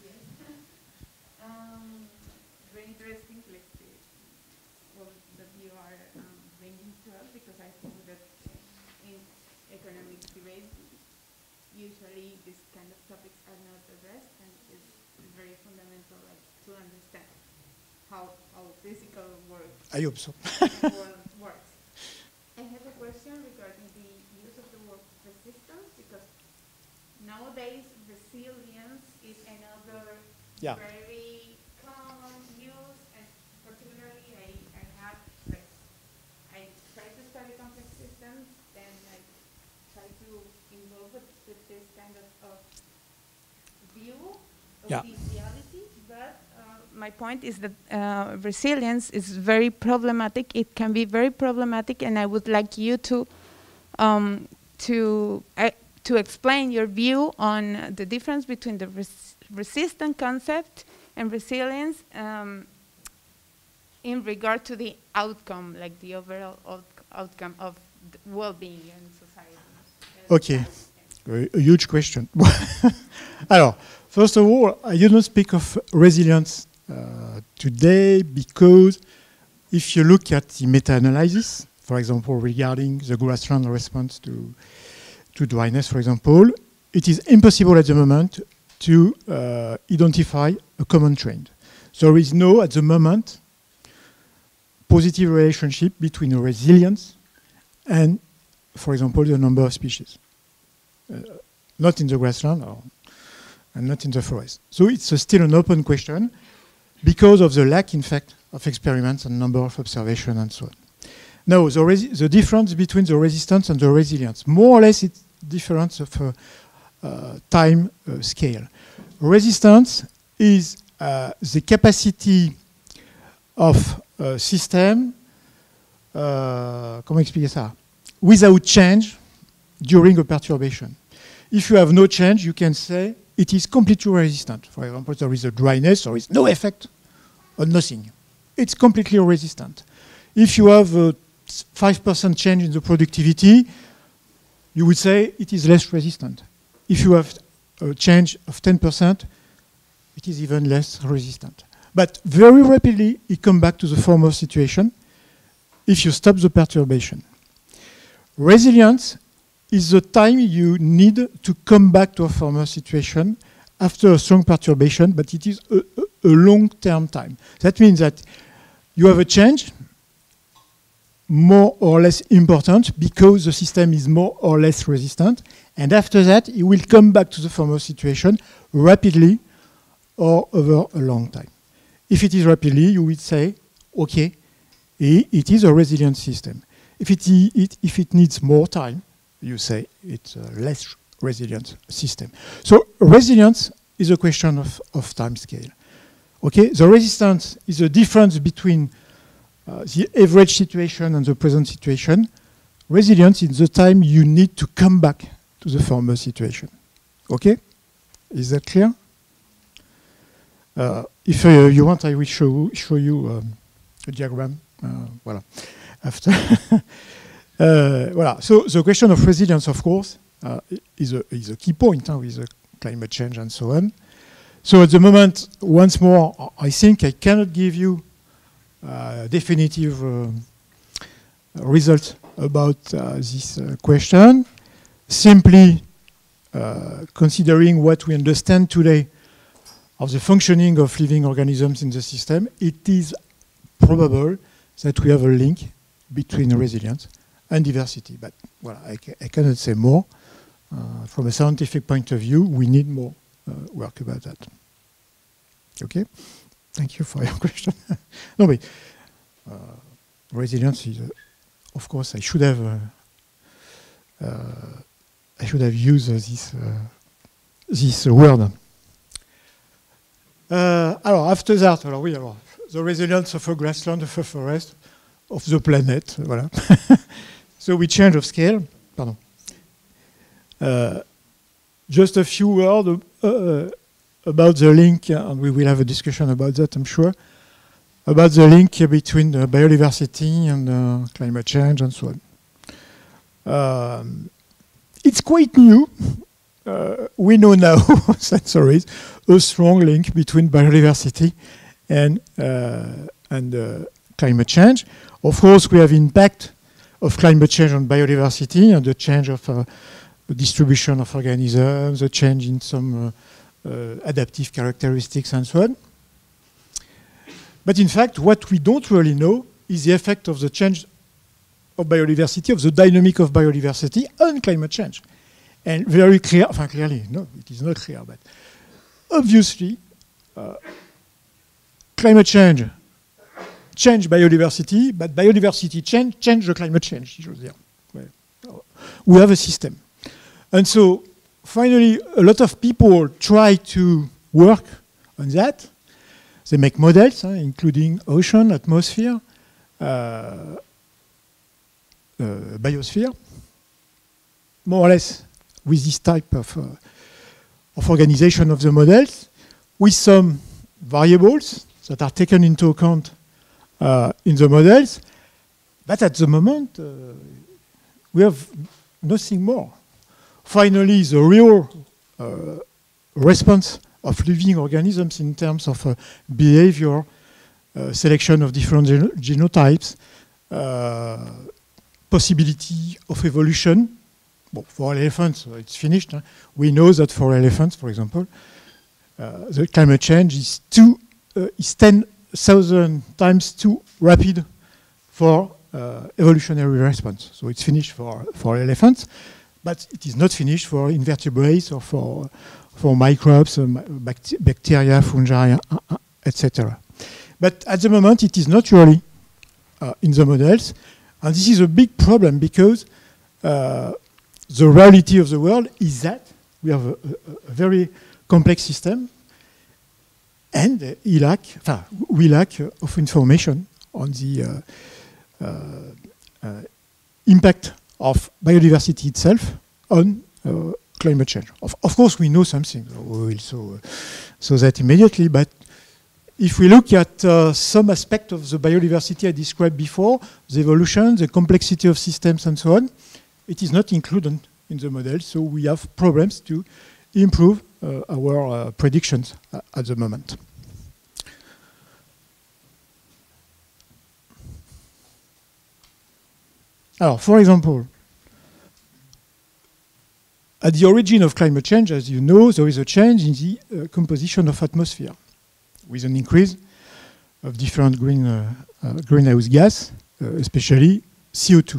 Um, very interesting, like, the, well, that you are um, bringing to us, because I think that uh, in economic debate, usually these kind of topics are not addressed, and it's very fundamental, like, to understand how how physical work I hope so. world works. I have a question regarding the use of the word resistance, because nowadays resilience is another Yeah. very common use, and particularly I, I have, like, I try to study complex systems, then I try to involve with, with this kind of, of view of Yeah. this reality, but uh, my point is that uh, resilience is very problematic. It can be very problematic, and I would like you to um, to uh, to explain your view on uh, the difference between the res resistant concept and resilience um, in regard to the outcome, like the overall out outcome of well-being in society. Okay, a, a huge question. Alors, first of all, I did not speak of resilience uh, today because if you look at the meta-analysis, for example, regarding the grassland response to, to dryness, for example, it is impossible at the moment to uh, identify a common trend. There is no, at the moment, positive relationship between resilience and, for example, the number of species. Uh, not in the grassland or, and not in the forest. So it's uh, still an open question because of the lack, in fact, of experiments and number of observations and so on. Now, the, the difference between the resistance and the resilience, more or less it's difference of uh, uh, time uh, scale. Resistance is uh, the capacity of a system, uh, comment expliquer ça, without change during a perturbation. If you have no change, you can say it is completely resistant. For example, there is a dryness, there is no effect on nothing. It's completely resistant. If you have a five percent change in the productivity, you would say it is less resistant. If you have a change of ten percent, it is even less resistant. But very rapidly, it comes back to the former situation if you stop the perturbation. Resilience is the time you need to come back to a former situation after a strong perturbation, but it is a, a, a long-term time. That means that you have a change, more or less important, because the system is more or less resistant, and after that, it will come back to the former situation rapidly or over a long time. If it is rapidly, you would say, okay, it is a resilient system. If it, it, if it needs more time, you say it's a less resilient system. So resilience is a question of, of time scale. Okay, the resistance is the difference between uh, the average situation and the present situation. Resilience is the time you need to come back to the former situation. Okay, is that clear? Uh, if uh, you want, I will show, show you um, a diagram. Uh, voilà. After. Uh, voilà. So the question of resilience, of course, uh, is, a, is a key point huh, with uh, climate change and so on. So at the moment, once more, I think I cannot give you uh, definitive uh, result about uh, this uh, question. Simply uh, considering what we understand today of the functioning of living organisms in the system, it is probable that we have a link between resilience and diversity. But well, I, ca I cannot say more. Uh, from a scientific point of view, we need more uh, work about that. Okay? Thank you for your question. No, but uh, resilience is, uh, of course, I should have, uh, uh, I should have used uh, this uh, this uh, word. Uh, alors, after that, alors oui, alors, the resilience of a grassland, of a forest, of the planet, voilà. So we change of scale. Pardon. Uh, just a few words uh, about the link, and we will have a discussion about that, I'm sure, about the link between uh, biodiversity and uh, climate change and so on. Um, it's quite new. Uh, we know now, sensories, a strong link between biodiversity and, uh, and uh, climate change. Of course, we have impact of climate change on biodiversity and the change of uh, the distribution of organisms, the change in some uh, uh, adaptive characteristics and so on. But in fact, what we don't really know is the effect of the change of biodiversity, of the dynamic of biodiversity on climate change. And very clear, enfin clearly, no, it is not clear, but obviously, uh, climate change change biodiversity, but biodiversity change change the climate change, je veux dire. We have a system. And so, finally, a lot of people try to work on that. They make models, uh, including ocean, atmosphere, uh, uh, biosphere, more or less with this type of, uh, of organization of the models, with some variables that are taken into account uh, in the models. But at the moment, uh, we have nothing more. Finally, the real uh, response of living organisms in terms of uh, behavior, uh, selection of different gen genotypes, uh, possibility of evolution. Well, for elephants, uh, it's finished. Huh? We know that for elephants, for example, uh, the climate change is, two, uh, is ten thousand times too rapid for uh, evolutionary response. So it's finished for, for elephants, but it is not finished for invertebrates or for for microbes, um, bact bacteria, fungi, uh, uh, et cetera. But at the moment, it is not really uh, in the models. And this is a big problem because uh, the reality of the world is that we have a, a, a very complex system and uh, we lack, enfin, we lack uh, of information on the uh, uh, uh, impact of biodiversity itself on uh, climate change. Of, of course, we know something. We will so, uh, so that immediately. But if we look at uh, some aspect of the biodiversity I described before, the evolution, the complexity of systems, and so on, it is not included in the model. So we have problems to improve uh, our uh, predictions uh, at the moment. Alors, for example, at the origin of climate change, as you know, there is a change in the uh, composition of atmosphere with an increase of different green, uh, uh, greenhouse gas, uh, especially C O two.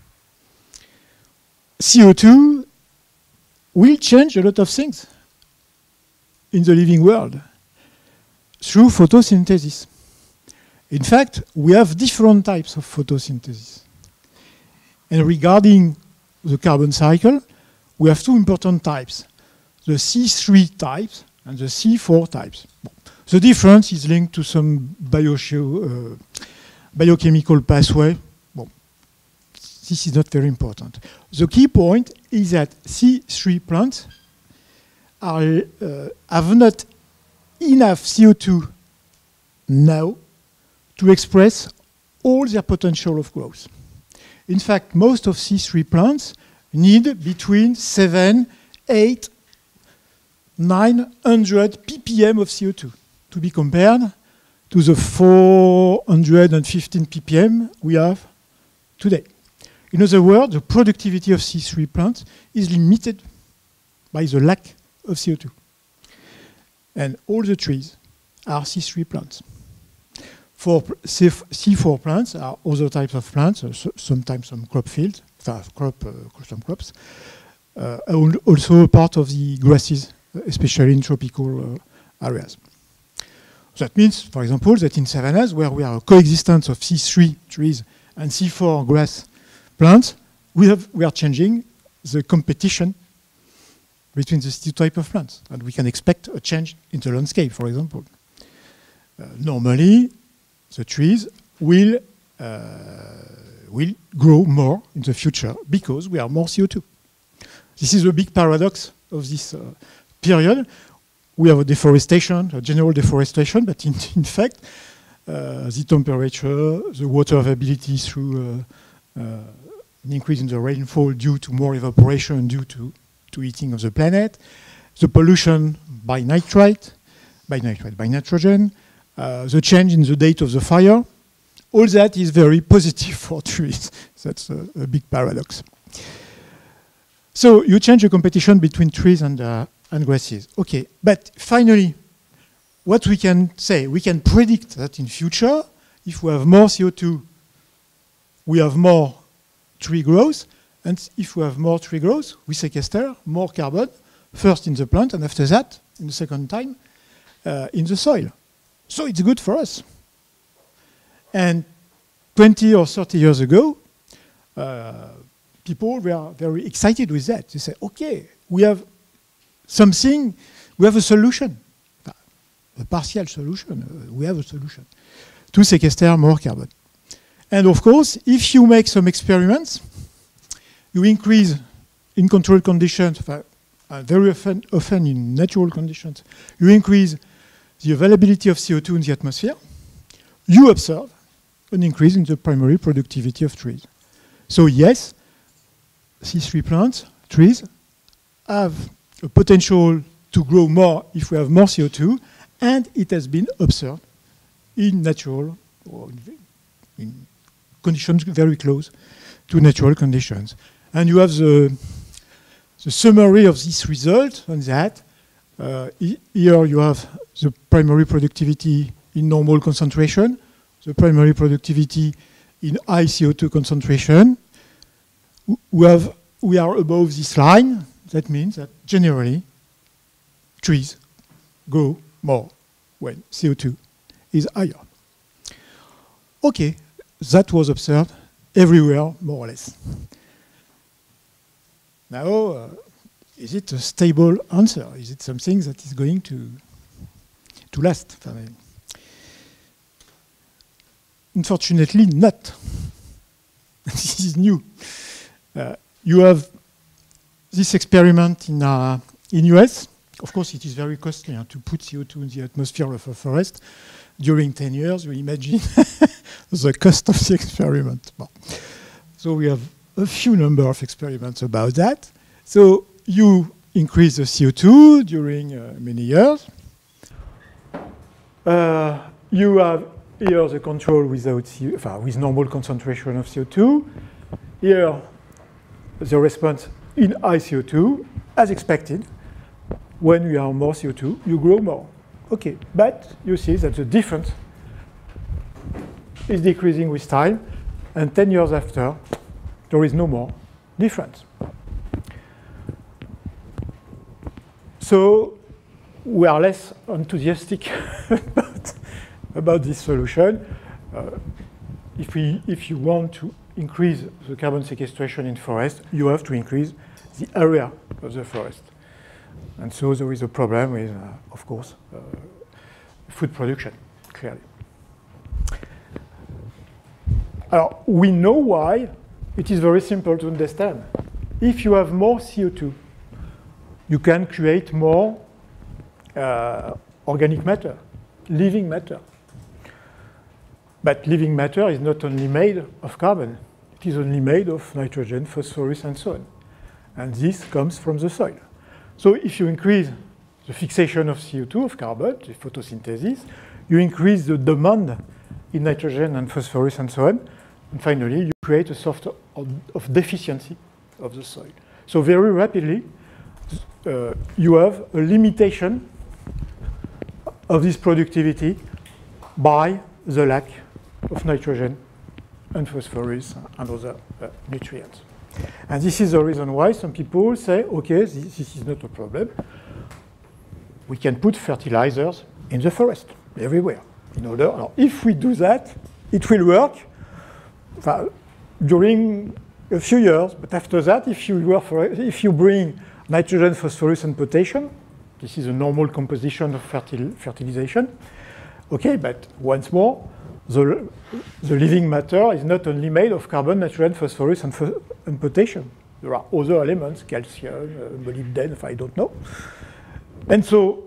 C O two will change a lot of things in the living world through photosynthesis. In fact, we have different types of photosynthesis. And regarding the carbon cycle, we have two important types, the C three types and the C four types. Bon. The difference is linked to some bio uh, biochemical pathway. Bon. This is not very important. The key point is that C three plants are, uh, have not enough C O two now to express all their potential of growth. In fact, most of C three plants need between seven, eight, nine hundred ppm of C O two to be compared to the four hundred fifteen ppm we have today. In other words, the productivity of C three plants is limited by the lack of C O two. And all the trees are C three plants. For C four plants are other types of plants, uh, so sometimes some crop fields, crop, uh, some crops, uh, also part of the grasses, especially in tropical uh, areas. That means, for example, that in savannas, where we have a coexistence of C three trees and C four grass plants, we, have, we are changing the competition between these two types of plants. And we can expect a change in the landscape, for example. Uh, normally, the trees will, uh, will grow more in the future because we have more C O two. This is a big paradox of this uh, period. We have a deforestation, a general deforestation, but in, in fact, uh, the temperature, the water availability through uh, uh, an increase in the rainfall due to more evaporation due to, to heating of the planet, the pollution by nitrate, by nitrate, by nitrogen, uh, the change in the date of the fire, all that is very positive for trees. That's a, a big paradox. So you change the competition between trees and, uh, and grasses. Okay, but finally, what we can say, we can predict that in future, if we have more C O two, we have more tree growth, and if we have more tree growth, we sequester more carbon, first in the plant, and after that, in the second time, uh, in the soil. So it's good for us. And twenty or thirty years ago, uh, people were very excited with that. They say, okay, we have something, we have a solution, a partial solution, uh, we have a solution to sequester more carbon. And of course, if you make some experiments, you increase in controlled conditions, uh, very often, often in natural conditions, you increase the availability of C O two in the atmosphere, you observe an increase in the primary productivity of trees. So yes, these three plants, trees, have a potential to grow more if we have more C O two, and it has been observed in natural, or in conditions very close to natural conditions. And you have the, the summary of this result on that. Uh, here you have the primary productivity in normal concentration, the primary productivity in high C O two concentration. We, have, we are above this line. That means that generally trees grow more when C O two is higher. Okay, that was observed everywhere, more or less. Now, uh, is it a stable answer? Is it something that is going to, to last? Unfortunately, not. This is new. Uh, you have this experiment in uh, in U S. Of course, it is very costly uh, to put C O two in the atmosphere of a forest during ten years. You imagine the cost of the experiment. Bon. So we have a few number of experiments about that. So you increase the C O two during uh, many years. Uh, you have here the control without C O, uh, with normal concentration of C O two. Here the response in high C O two, as expected. When you have more C O two, you grow more. Okay, but you see that the difference is decreasing with time, and ten years after, there is no more difference. So we are less enthusiastic about, about this solution. Uh, if, we, if you want to increase the carbon sequestration in forest, you have to increase the area of the forest. And so there is a problem with, uh, of course, uh, food production, clearly. Alors, we know why. It is very simple to understand. If you have more C O two, you can create more uh, organic matter, living matter. But living matter is not only made of carbon. It is only made of nitrogen, phosphorus, and so on. And this comes from the soil. So if you increase the fixation of C O two, of carbon, the photosynthesis, you increase the demand in nitrogen and phosphorus and so on. And finally, you create a sort of, of deficiency of the soil. So very rapidly, uh, you have a limitation of this productivity by the lack of nitrogen and phosphorus and other uh, nutrients. And this is the reason why some people say, okay, this, this is not a problem. We can put fertilizers in the forest, everywhere. In order, now, if we do that, it will work uh, during a few years. But after that, if you, work for, if you bring nitrogen, phosphorus, and potassium, this is a normal composition of fertil fertilization. Okay, but once more, the, the living matter is not only made of carbon, nitrogen, phosphorus, and, and potassium. There are other elements, calcium, uh, molybdenum, I don't know. And so,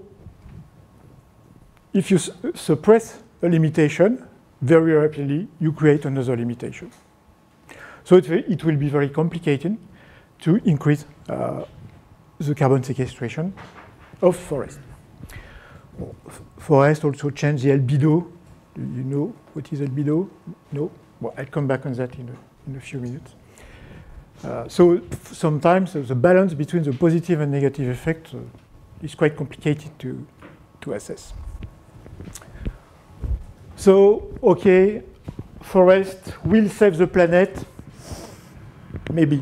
if you su suppress a limitation, very rapidly you create another limitation. So it, it will be very complicated to increase uh, the carbon sequestration of forest. Well, forest also change the albedo. Do you know what is albedo? No? Well, I'll come back on that in a, in a few minutes. Uh, so sometimes uh, the balance between the positive and negative effect uh, is quite complicated to, to assess. So, okay, forest will save the planet, maybe.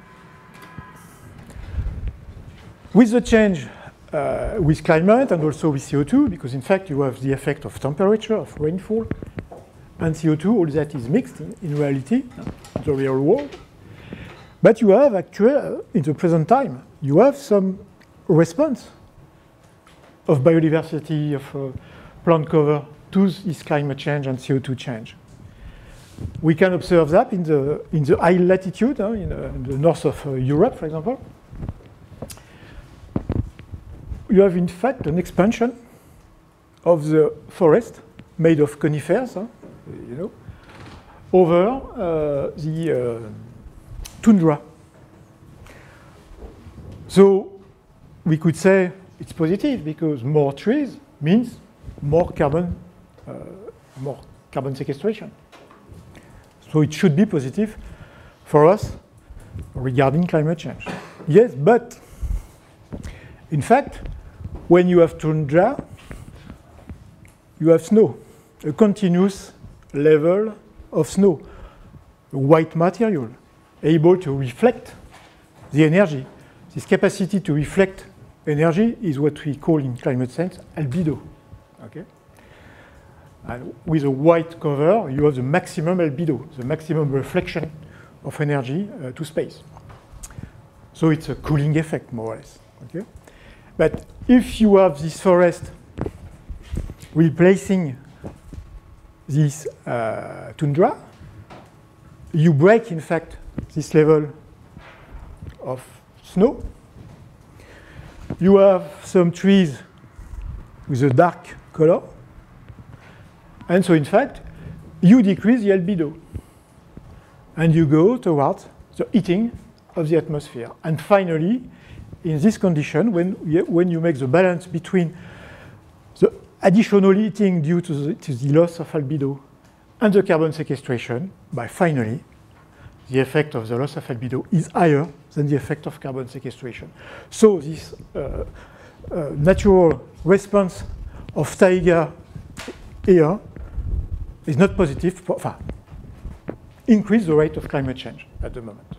With the change uh, with climate and also with C O two, because in fact you have the effect of temperature, of rainfall, and C O two, all that is mixed in, in reality, in the real world. But you have actually, uh, in the present time, you have some response of biodiversity, of uh, plant cover to this climate change and C O two change. We can observe that in the, in the high latitude, uh, in, uh, in the north of uh, Europe, for example. You have, in fact, an expansion of the forest made of conifers, huh, you know, over uh, the uh, tundra. So we could say it's positive because more trees means more carbon, uh, more carbon sequestration. So it should be positive for us regarding climate change. Yes, but in fact, when you have tundra, you have snow, a continuous level of snow, a white material, able to reflect the energy. This capacity to reflect energy is what we call in climate science albedo. Okay? And with a white cover, you have the maximum albedo, the maximum reflection of energy uh, to space. So it's a cooling effect, more or less. Okay? But if you have this forest replacing this uh, tundra, you break, in fact, this level of snow. You have some trees with a dark color. And so, in fact, you decrease the albedo. And you go towards the heating of the atmosphere. And finally, in this condition, when, when you make the balance between the additional heating due to the, to the loss of albedo and the carbon sequestration, by finally, the effect of the loss of albedo is higher than the effect of carbon sequestration. So this uh, uh, natural response of taiga here is not positive, for, enfin, increase the rate of climate change at the moment.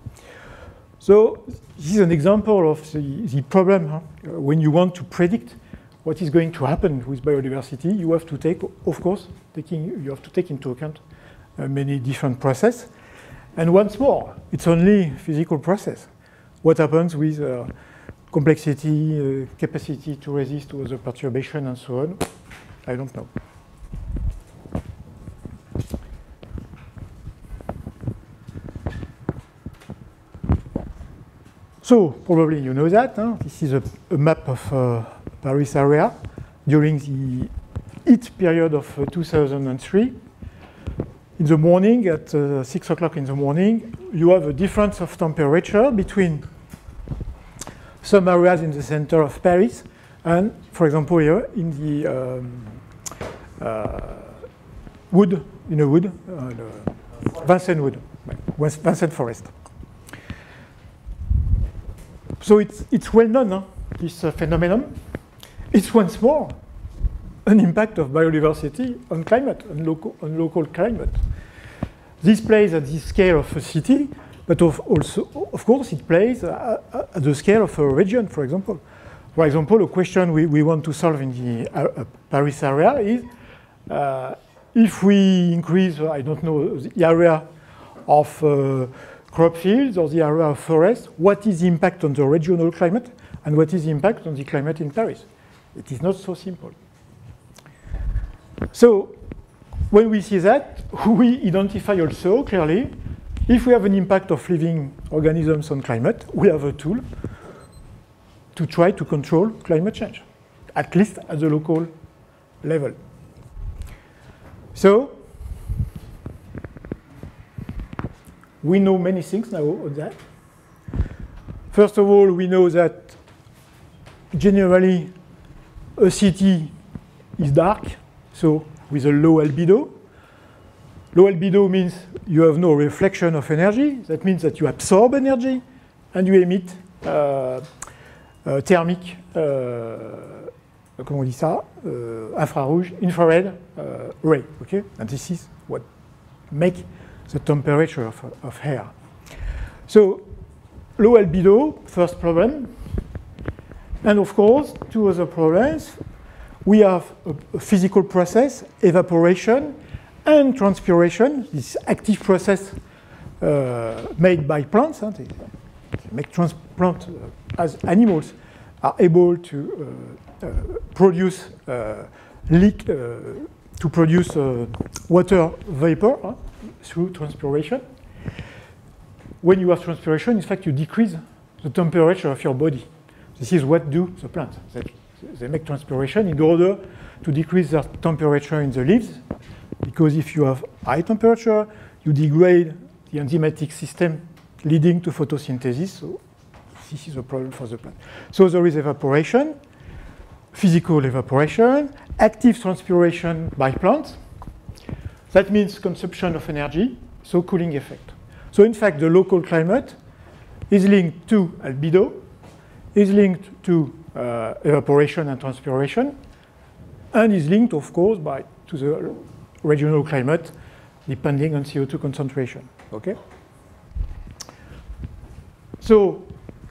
So this is an example of the, the problem. Huh? Uh, when you want to predict what is going to happen with biodiversity, you have to take, of course, taking, you have to take into account uh, many different processes. And once more, it's only physical process. What happens with uh, complexity, uh, capacity to resist to other perturbation, and so on, I don't know. So probably you know that. Huh? This is a, a map of uh, Paris area during the heat period of uh, two thousand three. In the morning, at uh, six o'clock in the morning, you have a difference of temperature between some areas in the center of Paris and, for example, here in the um, uh, wood, in a wood, uh, the Vincennes wood, Vincennes forest. So it's, it's well known, huh, this uh, phenomenon. It's once more an impact of biodiversity on climate, on local, on local climate. This plays at the scale of a city, but of also, of course, it plays at, at the scale of a region, for example. For example, a question we, we want to solve in the uh, Paris area is, uh, if we increase, uh, I don't know, the area of uh, crop fields or the area of forest, what is the impact on the regional climate, and what is the impact on the climate in Paris? It is not so simple. So when we see that, we identify also clearly if we have an impact of living organisms on climate, we have a tool to try to control climate change, at least at the local level. So, we know many things now on that. First of all, we know that generally a city is dark, so with a low albedo. Low albedo means you have no reflection of energy. That means that you absorb energy and you emit uh, uh, thermic, uh, comment on dit ça, uh, infrarouge, infrared uh, ray. Okay, and this is what makes the temperature of, of air. So low albedo, first problem. And of course, two other problems. We have a, a physical process, evaporation, and transpiration, this active process uh, made by plants. Huh? They, they make trans plants uh, as animals are able to uh, uh, produce uh, leak, uh, to produce uh, water vapor huh? through transpiration. When you have transpiration, in fact, you decrease the temperature of your body. This is what do the plants. They, they make transpiration in order to decrease their temperature in the leaves, because if you have high temperature, you degrade the enzymatic system leading to photosynthesis. So this is a problem for the plant. So there is evaporation, physical evaporation, active transpiration by plants. That means consumption of energy, so cooling effect. So in fact, the local climate is linked to albedo, is linked to uh, evaporation and transpiration, and is linked, of course, by to the regional climate, depending on C O two concentration. Okay. So,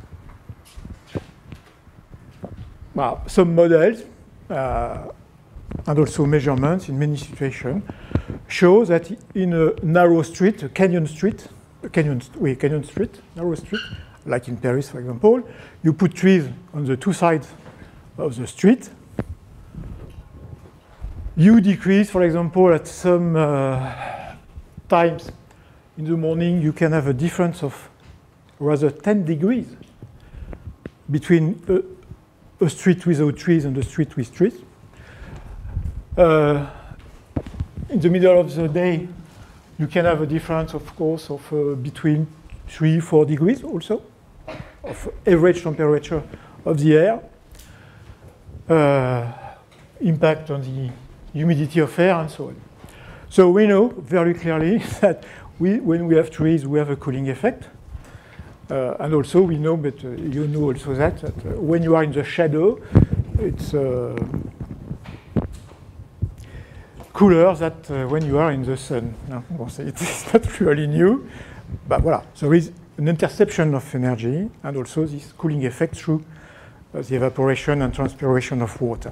well, some models uh, and also measurements in many situations show that in a narrow street, a canyon street, a canyon, wait, canyon street, narrow street, like in Paris, for example, you put trees on the two sides of the street. You decrease, for example, at some uh, times in the morning, you can have a difference of rather ten degrees between a, a street without trees and a street with trees. Uh, in the middle of the day, you can have a difference, of course, of uh, between three, four degrees also, of average temperature of the air. Uh, impact on the humidity of air and so on. So we know very clearly that we, when we have trees, we have a cooling effect. Uh, and also we know, but uh, you know also that, that uh, when you are in the shadow, it's uh, cooler than uh, when you are in the sun. No, well, it's not really new, but voilà. There is an interception of energy and also this cooling effect through uh, the evaporation and transpiration of water.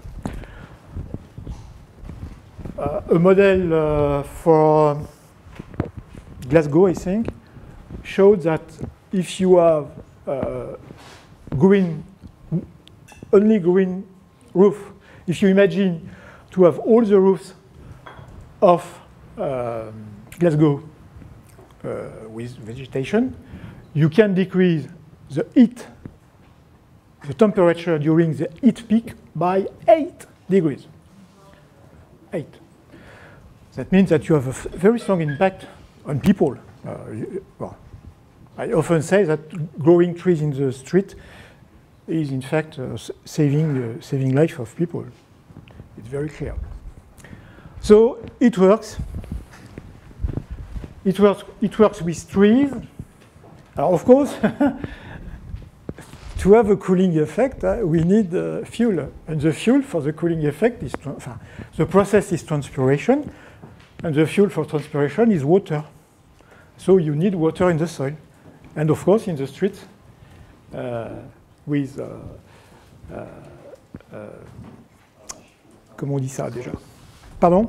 Uh, a model uh, for Glasgow, I think, showed that if you have uh, green, only green roof, if you imagine to have all the roofs of uh, Glasgow uh, with vegetation, you can decrease the heat, the temperature during the heat peak by eight degrees. Eight. That means that you have a very strong impact on people. Uh, well, I often say that growing trees in the street is in fact uh, saving uh, saving life of people. It's very clear. So it works. It works. It works with trees. Uh, of course, to have a cooling effect, uh, we need uh, fuel, and the fuel for the cooling effect is uh, the process is transpiration, and the fuel for transpiration is water. So you need water in the soil, and of course in the streets uh, with uh, uh, uh, comment on dit ça déjà? Pardon?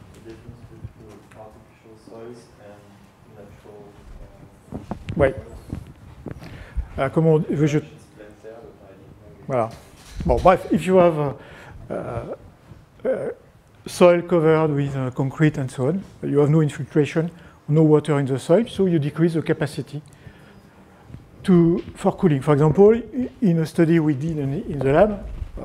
Oui. Uh, comment on, je, voilà. Bon, bref, if you have uh, uh, soil covered with uh, concrete and so on, you have no infiltration no water in the soil, so you decrease the capacity to, for cooling. For example, in a study we did in, in the lab, uh,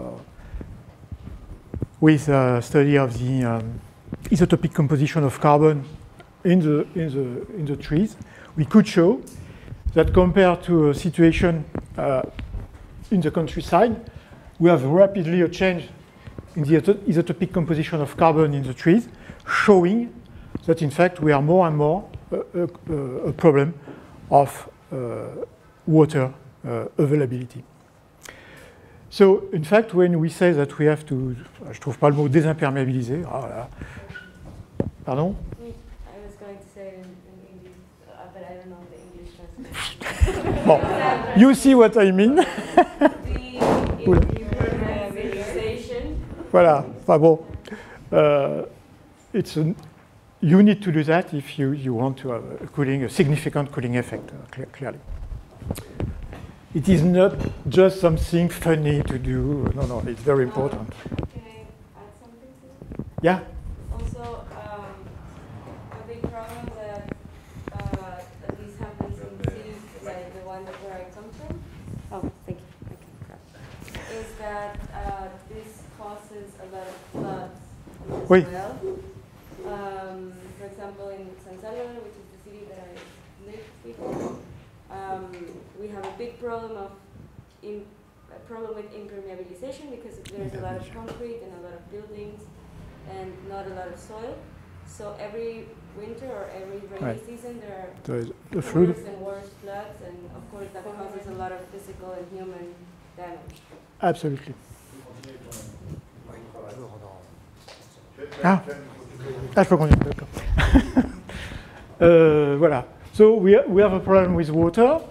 with a study of the um, isotopic composition of carbon in the, in, the, in the trees, we could show that compared to a situation uh, in the countryside, we have rapidly a change in the isotopic composition of carbon in the trees, showing that in fact we are more and more a, a, a problem of uh, water uh, availability. So in fact, when we say that we have to, je trouve pas le mot désimperméabiliser. Ah, là. Pardon? I was going to say in, in English, uh, but I don't know the English translation. Bon, you see what I mean. The impermeabilization. Voilà. Enfin bon, uh, it's an, you need to do that if you, you want to have a cooling, a significant cooling effect, uh, cl clearly. It is not just something funny to do. No, no, it's very important. Um, can I add something to it? Yeah? Also, um, a big problem that uh, at least happens in cities like the one where I come from. Oh, thank you. I can grab. Is that uh, this causes a lot of floods as Oui. well. Um, for example, in San Salvador, which is the city that I lived before, um, we have a big problem of in, a problem with impermeabilization because there's a lot of concrete and a lot of buildings and not a lot of soil. So every winter or every rainy Right. season there are There is the flood. worse and worse floods, and of course that causes a lot of physical and human damage. Absolutely. Ah, ah je peux continuer, d'accord. euh, voilà. So we, ha we have a problem with water.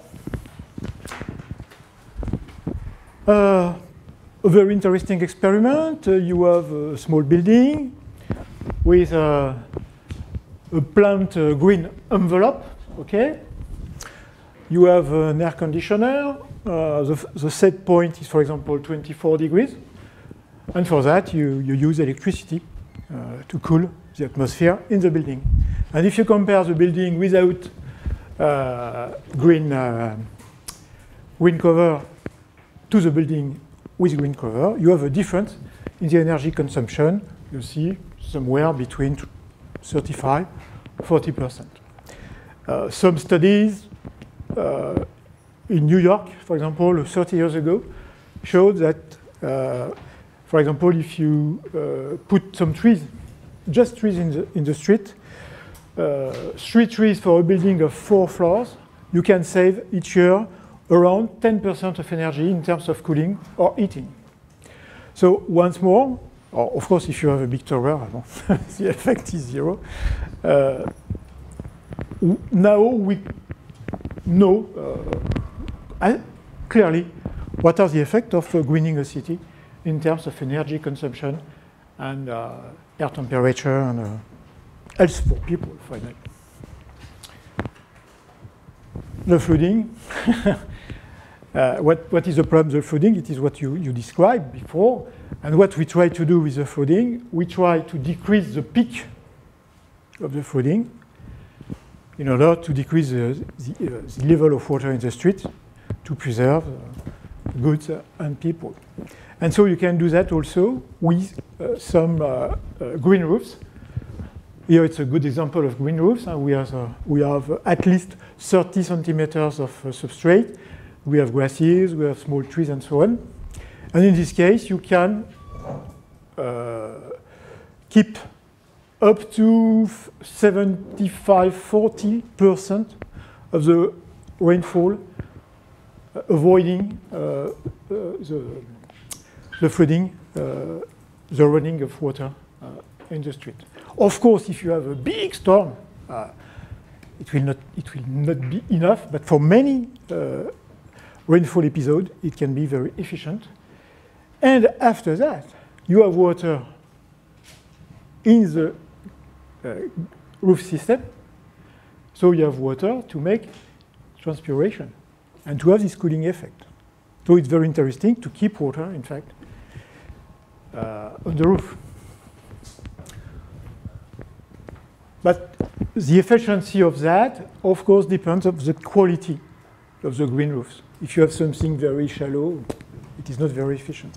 Uh, a very interesting experiment. Uh, you have a small building with a, a plant uh, green envelope, okay? You have an air conditioner. Uh, the, the set point is, for example, twenty-four degrees. And for that, you, you use electricity uh, to cool the atmosphere in the building. And if you compare the building without uh, green, uh, green cover to the building with green cover, you have a difference in the energy consumption. You see somewhere between thirty-five to forty percent. Uh, some studies uh, in New York, for example, thirty years ago, showed that, uh, for example, if you uh, put some trees, just trees in the, in the street, uh, three trees for a building of four floors, you can save each year around ten percent of energy in terms of cooling or heating. So once more, or of course, if you have a big tower, the effect is zero. Uh, now we know uh, clearly what are the effects of uh, greening a city in terms of energy consumption and uh, air temperature and uh, health for people, finally. The flooding. uh, what, what is the problem with the flooding? It is what you, you described before. And what we try to do with the flooding, we try to decrease the peak of the flooding in order to decrease the, the, uh, the level of water in the street to preserve uh, goods uh, and people. And so you can do that also with uh, some uh, uh, green roofs. Here it's a good example of green roofs. Uh, we, have, uh, we have uh, at least thirty centimeters of uh, substrate. We have grasses, we have small trees and so on. And in this case, you can uh, keep up to seventy-five, forty percent of the rainfall, uh, avoiding uh, uh, the, the flooding, uh, the running of water uh, in the street. Of course, if you have a big storm, uh, it will not it will not be enough. But for many uh, rainfall episodes, it can be very efficient. And after that, you have water in the uh, roof system. So you have water to make transpiration and to have this cooling effect. So it's very interesting to keep water, in fact, uh, on the roof. but the efficiency of that, of course, depends on the quality of the green roofs. If you have something very shallow, it is not very efficient.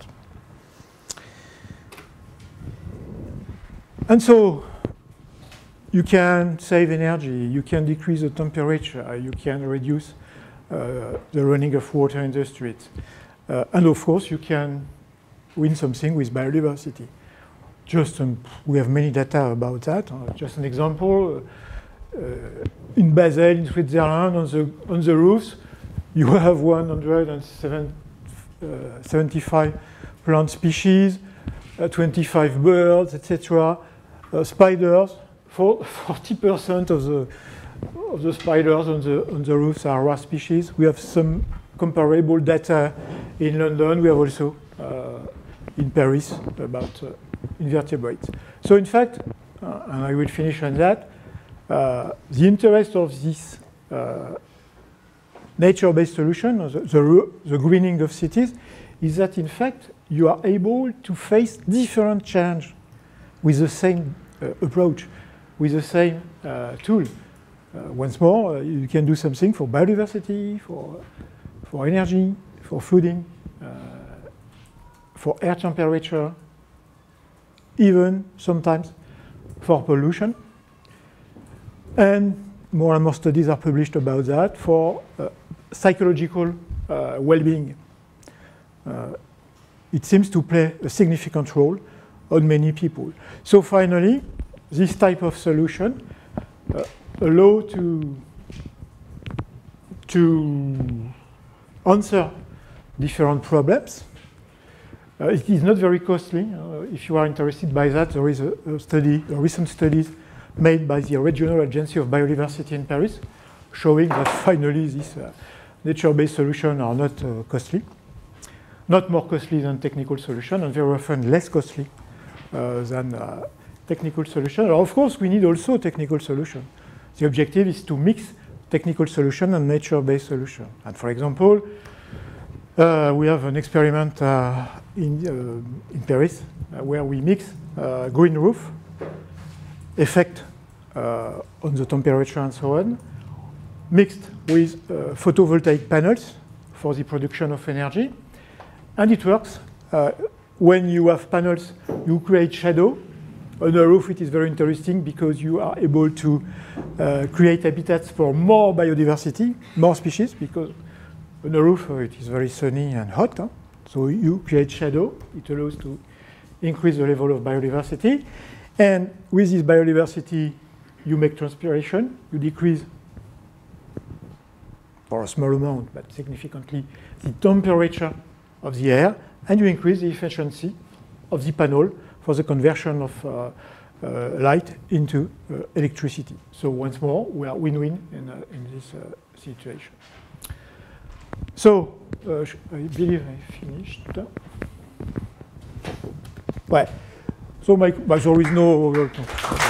And so you can save energy, you can decrease the temperature, you can reduce uh, the running of water in the streets. Uh, and of course, you can win something with biodiversity. Just um, we have many data about that. Uh, just an example, uh, in Basel, in Switzerland, on the, on the roofs, you have one hundred seventy-five plant species, uh, twenty-five birds, et cetera. Uh, spiders, forty percent of the of the spiders on the on the roofs are rare species. We have some comparable data in London. We have also uh, in Paris about uh, invertebrates. So in fact, uh, and I will finish on that, uh, the interest of this uh, nature-based solution, the, the, the greening of cities, is that in fact you are able to face different challenges with the same uh, approach, with the same uh, tool. Uh, once more, uh, you can do something for biodiversity, for, for energy, for flooding, uh, for air temperature, even sometimes for pollution. And more and more studies are published about that for uh, psychological uh, well-being. Uh, it seems to play a significant role on many people. So finally, this type of solution uh, allow to, to answer different problems. Uh, it is not very costly. Uh, if you are interested by that, there is a, a study, a recent studies made by the Regional Agency of Biodiversity in Paris, showing that finally these uh, nature-based solutions are not uh, costly, not more costly than technical solutions, and very often less costly uh, than uh, technical solutions. Of course, we need also technical solution. The objective is to mix technical solution and nature-based solution. And for example, uh, we have an experiment uh, in, uh, in Paris uh, where we mix uh, green roof effect uh, on the temperature and so on, mixed with uh, photovoltaic panels for the production of energy. And it works. Uh, when you have panels, you create shadow. On a roof, it is very interesting because you are able to uh, create habitats for more biodiversity, more species, because on a roof, uh, it is very sunny and hot. Huh? So you create shadow. It allows to increase the level of biodiversity. And with this biodiversity, you make transpiration, you decrease, for a small amount, but significantly, the temperature of the air, and you increase the efficiency of the panel for the conversion of uh, uh, light into uh, electricity. So once more, we are win-win in, uh, in this uh, situation. So, uh, I believe I finished. Well, so my, but there is no